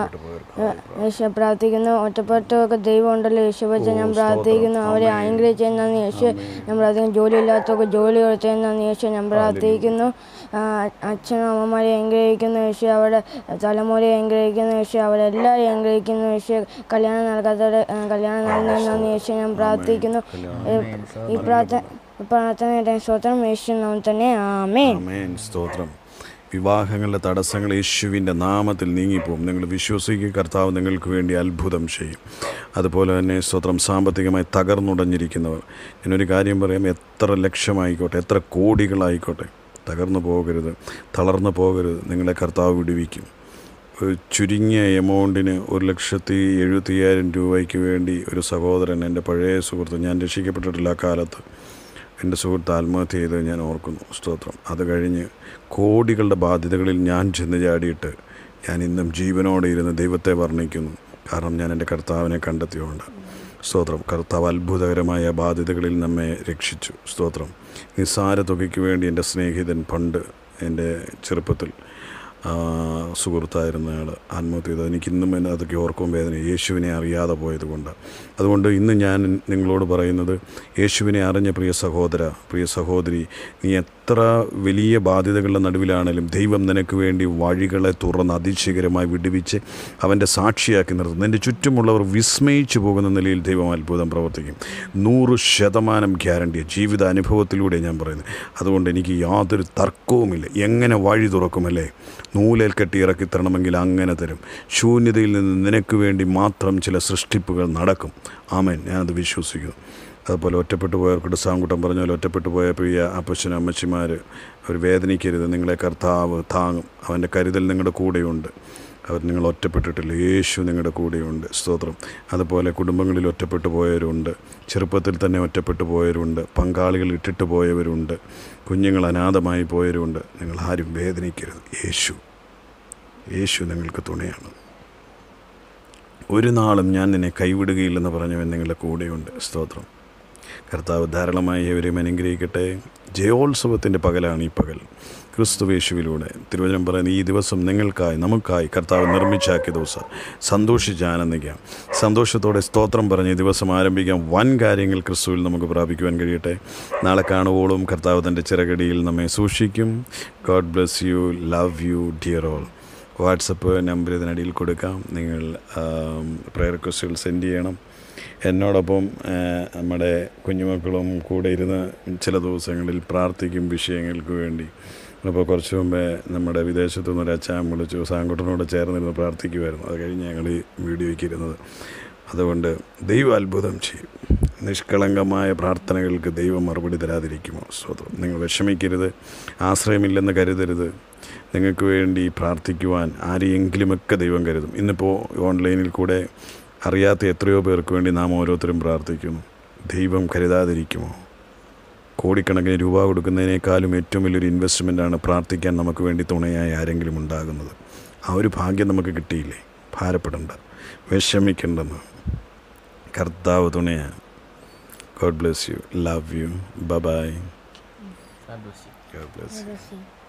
ഈശോ പ്രാർത്ഥിക്കുന്നു. ഒറ്റപ്പെട്ടവർക്ക് ദൈവം ഉണ്ടല്ലോ ഈശോ വെച്ച് ഞാൻ പ്രാർത്ഥിക്കുന്നു. അവരെ അനുഗ്രഹിച്ചതിന് നന്ദി ഈശോ ഞാൻ പ്രാർത്ഥിക്കുന്നു. ജോലിയില്ലാത്തവർക്ക് ജോലി കൊടുത്തതിന് നന്ദി ഈശോ ഞാൻ പ്രാർത്ഥിക്കുന്നു. അച്ഛനും അമ്മമാരെ അനുഗ്രഹിക്കുന്നു ഈശോ. അവരുടെ തലമുറയെ അനുഗ്രഹിക്കുന്നു ഈശോ. അവരെല്ലാവരെയും അനുഗ്രഹിക്കുന്നു ഈശോ. കല്യാണം നടക്കാത്തവരെ കല്യാണം നടന്നതിന് നന്ദി ഈശോ ഞാൻ പ്രാർത്ഥിക്കുന്നു. ഈ പ്രാർത്ഥന പ്രാർത്ഥനയുടെ സ്തോത്രം യേശു നാമത്തിൽ തന്നെ. ആമേൻ. ആമേൻ. സ്തോത്രം. വിവാഹങ്ങളുടെ തടസ്സങ്ങൾ യേശുവിൻ്റെ നാമത്തിൽ നീങ്ങിപ്പോവും. നിങ്ങൾ വിശ്വസിക്കുക, കർത്താവ് നിങ്ങൾക്ക് വേണ്ടി അത്ഭുതം ചെയ്യും. അതുപോലെ തന്നെ സ്തോത്രം. സാമ്പത്തികമായി തകർന്നുടഞ്ഞിരിക്കുന്നവർ, ഞാനൊരു കാര്യം പറയാം, എത്ര ലക്ഷമായിക്കോട്ടെ, എത്ര കോടികളായിക്കോട്ടെ, തകർന്നു പോകരുത്, തളർന്നു പോകരുത്. നിങ്ങളെ കർത്താവ് വിടുവിക്കും. ചുരുങ്ങിയ എമൗണ്ടിന് ഒരു ലക്ഷത്തി എഴുപത്തി അയ്യായിരം രൂപയ്ക്ക് വേണ്ടി ഒരു സഹോദരൻ, എൻ്റെ പഴയ സുഹൃത്ത്, ഞാൻ രക്ഷിക്കപ്പെട്ടിട്ടില്ല ആ കാലത്ത്, എൻ്റെ സുഹൃത്ത് ആത്മഹത്യ ചെയ്ത് ഞാൻ ഓർക്കുന്നു. സ്തോത്രം. അത് കഴിഞ്ഞ് കോടികളുടെ ബാധ്യതകളിൽ ഞാൻ ചെന്ന് ചാടിയിട്ട് ഞാൻ ഇന്നും ജീവനോടെ ഇരുന്ന് ദൈവത്തെ വർണ്ണിക്കുന്നു. കാരണം ഞാൻ എൻ്റെ കർത്താവിനെ കണ്ടെത്തിയുണ്ട്. സ്തോത്രം. കർത്താവ് അത്ഭുതകരമായ ബാധ്യതകളിൽ നമ്മെ രക്ഷിച്ചു. സ്തോത്രം. നിസ്സാര തുകയ്ക്ക് വേണ്ടി എൻ്റെ സ്നേഹിതൻ പണ്ട് എൻ്റെ ചെറുപ്പത്തിൽ സുഹൃത്തായിരുന്ന ആൾ ആത്മഹത്യ ചെയ്തത് എനിക്കിന്നും എന്നെ അതൊക്കെ ഓർക്കും വേദന, യേശുവിനെ അറിയാതെ പോയതുകൊണ്ട്. അതുകൊണ്ട് ഇന്ന് ഞാൻ നിങ്ങളോട് പറയുന്നത്, യേശുവിനെ അറിഞ്ഞ പ്രിയ സഹോദര, പ്രിയ സഹോദരി, നീ എത്ര വലിയ ബാധ്യതകളുടെ നടുവിലാണെങ്കിലും ദൈവം നിനക്ക് വേണ്ടി വഴികളെ തുറന്ന് അതിശയകരമായി വിടുവിച്ച് അവൻ്റെ സാക്ഷിയാക്കി നിർത്തുന്നു. നിൻ്റെ ചുറ്റുമുള്ളവർ വിസ്മയിച്ചു പോകുന്ന നിലയിൽ ദൈവം അത്ഭുതം പ്രവർത്തിക്കും. നൂറ് ശതമാനം ഗ്യാരണ്ടി ജീവിത അനുഭവത്തിലൂടെ ഞാൻ പറയുന്നത്. അതുകൊണ്ട് എനിക്ക് യാതൊരു തർക്കവുമില്ല. എങ്ങനെ വഴി തുറക്കുമല്ലേ? നൂലേൽ കെട്ടി ഇറക്കി തരണമെങ്കിൽ അങ്ങനെ തരും. ശൂന്യതയിൽ നിന്ന് നിനക്ക് വേണ്ടി മാത്രം ചില സൃഷ്ടിപ്പുകൾ നടക്കും. ആമേൻ. ഞാനത് വിശ്വസിക്കുന്നു. അതുപോലെ ഒറ്റപ്പെട്ടു പോയവർക്കൊട്ട് സാങ്കുട്ടം പറഞ്ഞ പോലെ ഒറ്റപ്പെട്ടു പോയ പ്രിയ അപ്പച്ചനും അമ്മച്ചിമാർ, അവർ വേദനിക്കരുത്. നിങ്ങളെ കർത്താവ് താങ്ങും. അവൻ്റെ കരുതൽ നിങ്ങളുടെ കൂടെയുണ്ട്. അവർ നിങ്ങൾ ഒറ്റപ്പെട്ടിട്ടില്ല. യേശു നിങ്ങളുടെ കൂടെയുണ്ട്. സ്തോത്രം. അതുപോലെ കുടുംബങ്ങളിൽ ഒറ്റപ്പെട്ടു പോയവരുണ്ട്, ചെറുപ്പത്തിൽ തന്നെ ഒറ്റപ്പെട്ടു പോയവരുണ്ട്, പങ്കാളികൾ ഇട്ടിട്ട് പോയവരുണ്ട്, കുഞ്ഞുങ്ങൾ അനാഥമായി പോയവരുണ്ട്. നിങ്ങൾ ആരും വേദനിക്കരുത്. യേശു യേശു നിങ്ങൾക്ക് തുണയാണ്. ഒരു നാളും ഞാൻ നിന്നെ കൈവിടുകയില്ലെന്ന് പറഞ്ഞവൻ നിങ്ങളുടെ കൂടെയുണ്ട്. സ്തോത്രം. കർത്താവ് ധാരാളമായി ഇവരെയും അനുഗ്രഹിക്കട്ടെ. ജയോത്സവത്തിൻ്റെ പകലാണ് ഈ പകൽ. ക്രിസ്തുവേശുവിലൂടെ തിരുവചനം പറയുന്ന ഈ ദിവസം നിങ്ങൾക്കായി നമുക്കായി കർത്താവ് നിർമ്മിച്ചാക്കിയ ദിവസം. സന്തോഷിച്ച് ആനന്ദിക്കാം. സന്തോഷത്തോടെ സ്തോത്രം പറഞ്ഞ് ഈ ദിവസം ആരംഭിക്കാം. വൻ കാര്യങ്ങൾ ക്രിസ്തുവിൽ നമുക്ക് പ്രാപിക്കുവാൻ കഴിയട്ടെ. നാളെ കാണുവോളും കർത്താവ് തൻ്റെ ചിറകടിയിൽ നമ്മെ സൂക്ഷിക്കും. God bless you. Love you dear all. WhatsApp number ഇതിനടിയിൽ കൊടുക്കാം. നിങ്ങൾ പ്രയർ റിക്വസ്റ്റുകൾ സെൻഡ് ചെയ്യണം. എന്നോടൊപ്പം നമ്മുടെ കുഞ്ഞുമക്കളും കൂടെ ഇരുന്ന് ചില ദിവസങ്ങളിൽ പ്രാർത്ഥിക്കും വിഷയങ്ങൾക്ക് വേണ്ടി. അപ്പോൾ കുറച്ച് മുമ്പേ നമ്മുടെ വിദേശത്തു നിന്നൊരു അച്ഛൻ വിളിച്ചു, സാങ്കുട്ടനോട് ചേർന്നിരുന്ന് പ്രാർത്ഥിക്കുമായിരുന്നു. അത് കഴിഞ്ഞ് ഞങ്ങൾ ഈ വീഡിയോയ്ക്ക് ഇരുന്നത്. അതുകൊണ്ട് ദൈവം അത്ഭുതം ചെയ്യും. നിഷ്കളങ്കമായ പ്രാർത്ഥനകൾക്ക് ദൈവം മറുപടി തരാതിരിക്കുമോ? സ്തോത്രം. നിങ്ങൾ വിഷമിക്കരുത്, ആശ്രയമില്ലെന്ന് കരുതരുത്. നിങ്ങൾക്ക് വേണ്ടി പ്രാർത്ഥിക്കുവാൻ ആരെയെങ്കിലുമൊക്കെ ദൈവം കരുതും. ഇന്നിപ്പോൾ ഓൺലൈനിൽ കൂടെ അറിയാത്ത എത്രയോ പേർക്ക് വേണ്ടി നാം ഓരോരുത്തരും പ്രാർത്ഥിക്കുന്നു. ദൈവം കരുതാതിരിക്കുമോ? കോടിക്കണക്കിന് രൂപ കൊടുക്കുന്നതിനേക്കാളും ഏറ്റവും വലിയൊരു ഇൻവെസ്റ്റ്മെൻറ്റാണ് പ്രാർത്ഥിക്കാൻ നമുക്ക് വേണ്ടി തുണയായി ആരെങ്കിലും ഉണ്ടാകുന്നത്. ആ ഒരു ഭാഗ്യം നമുക്ക് കിട്ടിയില്ലേ? ഭാരപ്പെടേണ്ട, വിഷമിക്കേണ്ടെന്ന്. കർത്താവ് തുണയാണ്. God bless you. Love you. Bye bye. God bless you. God bless you.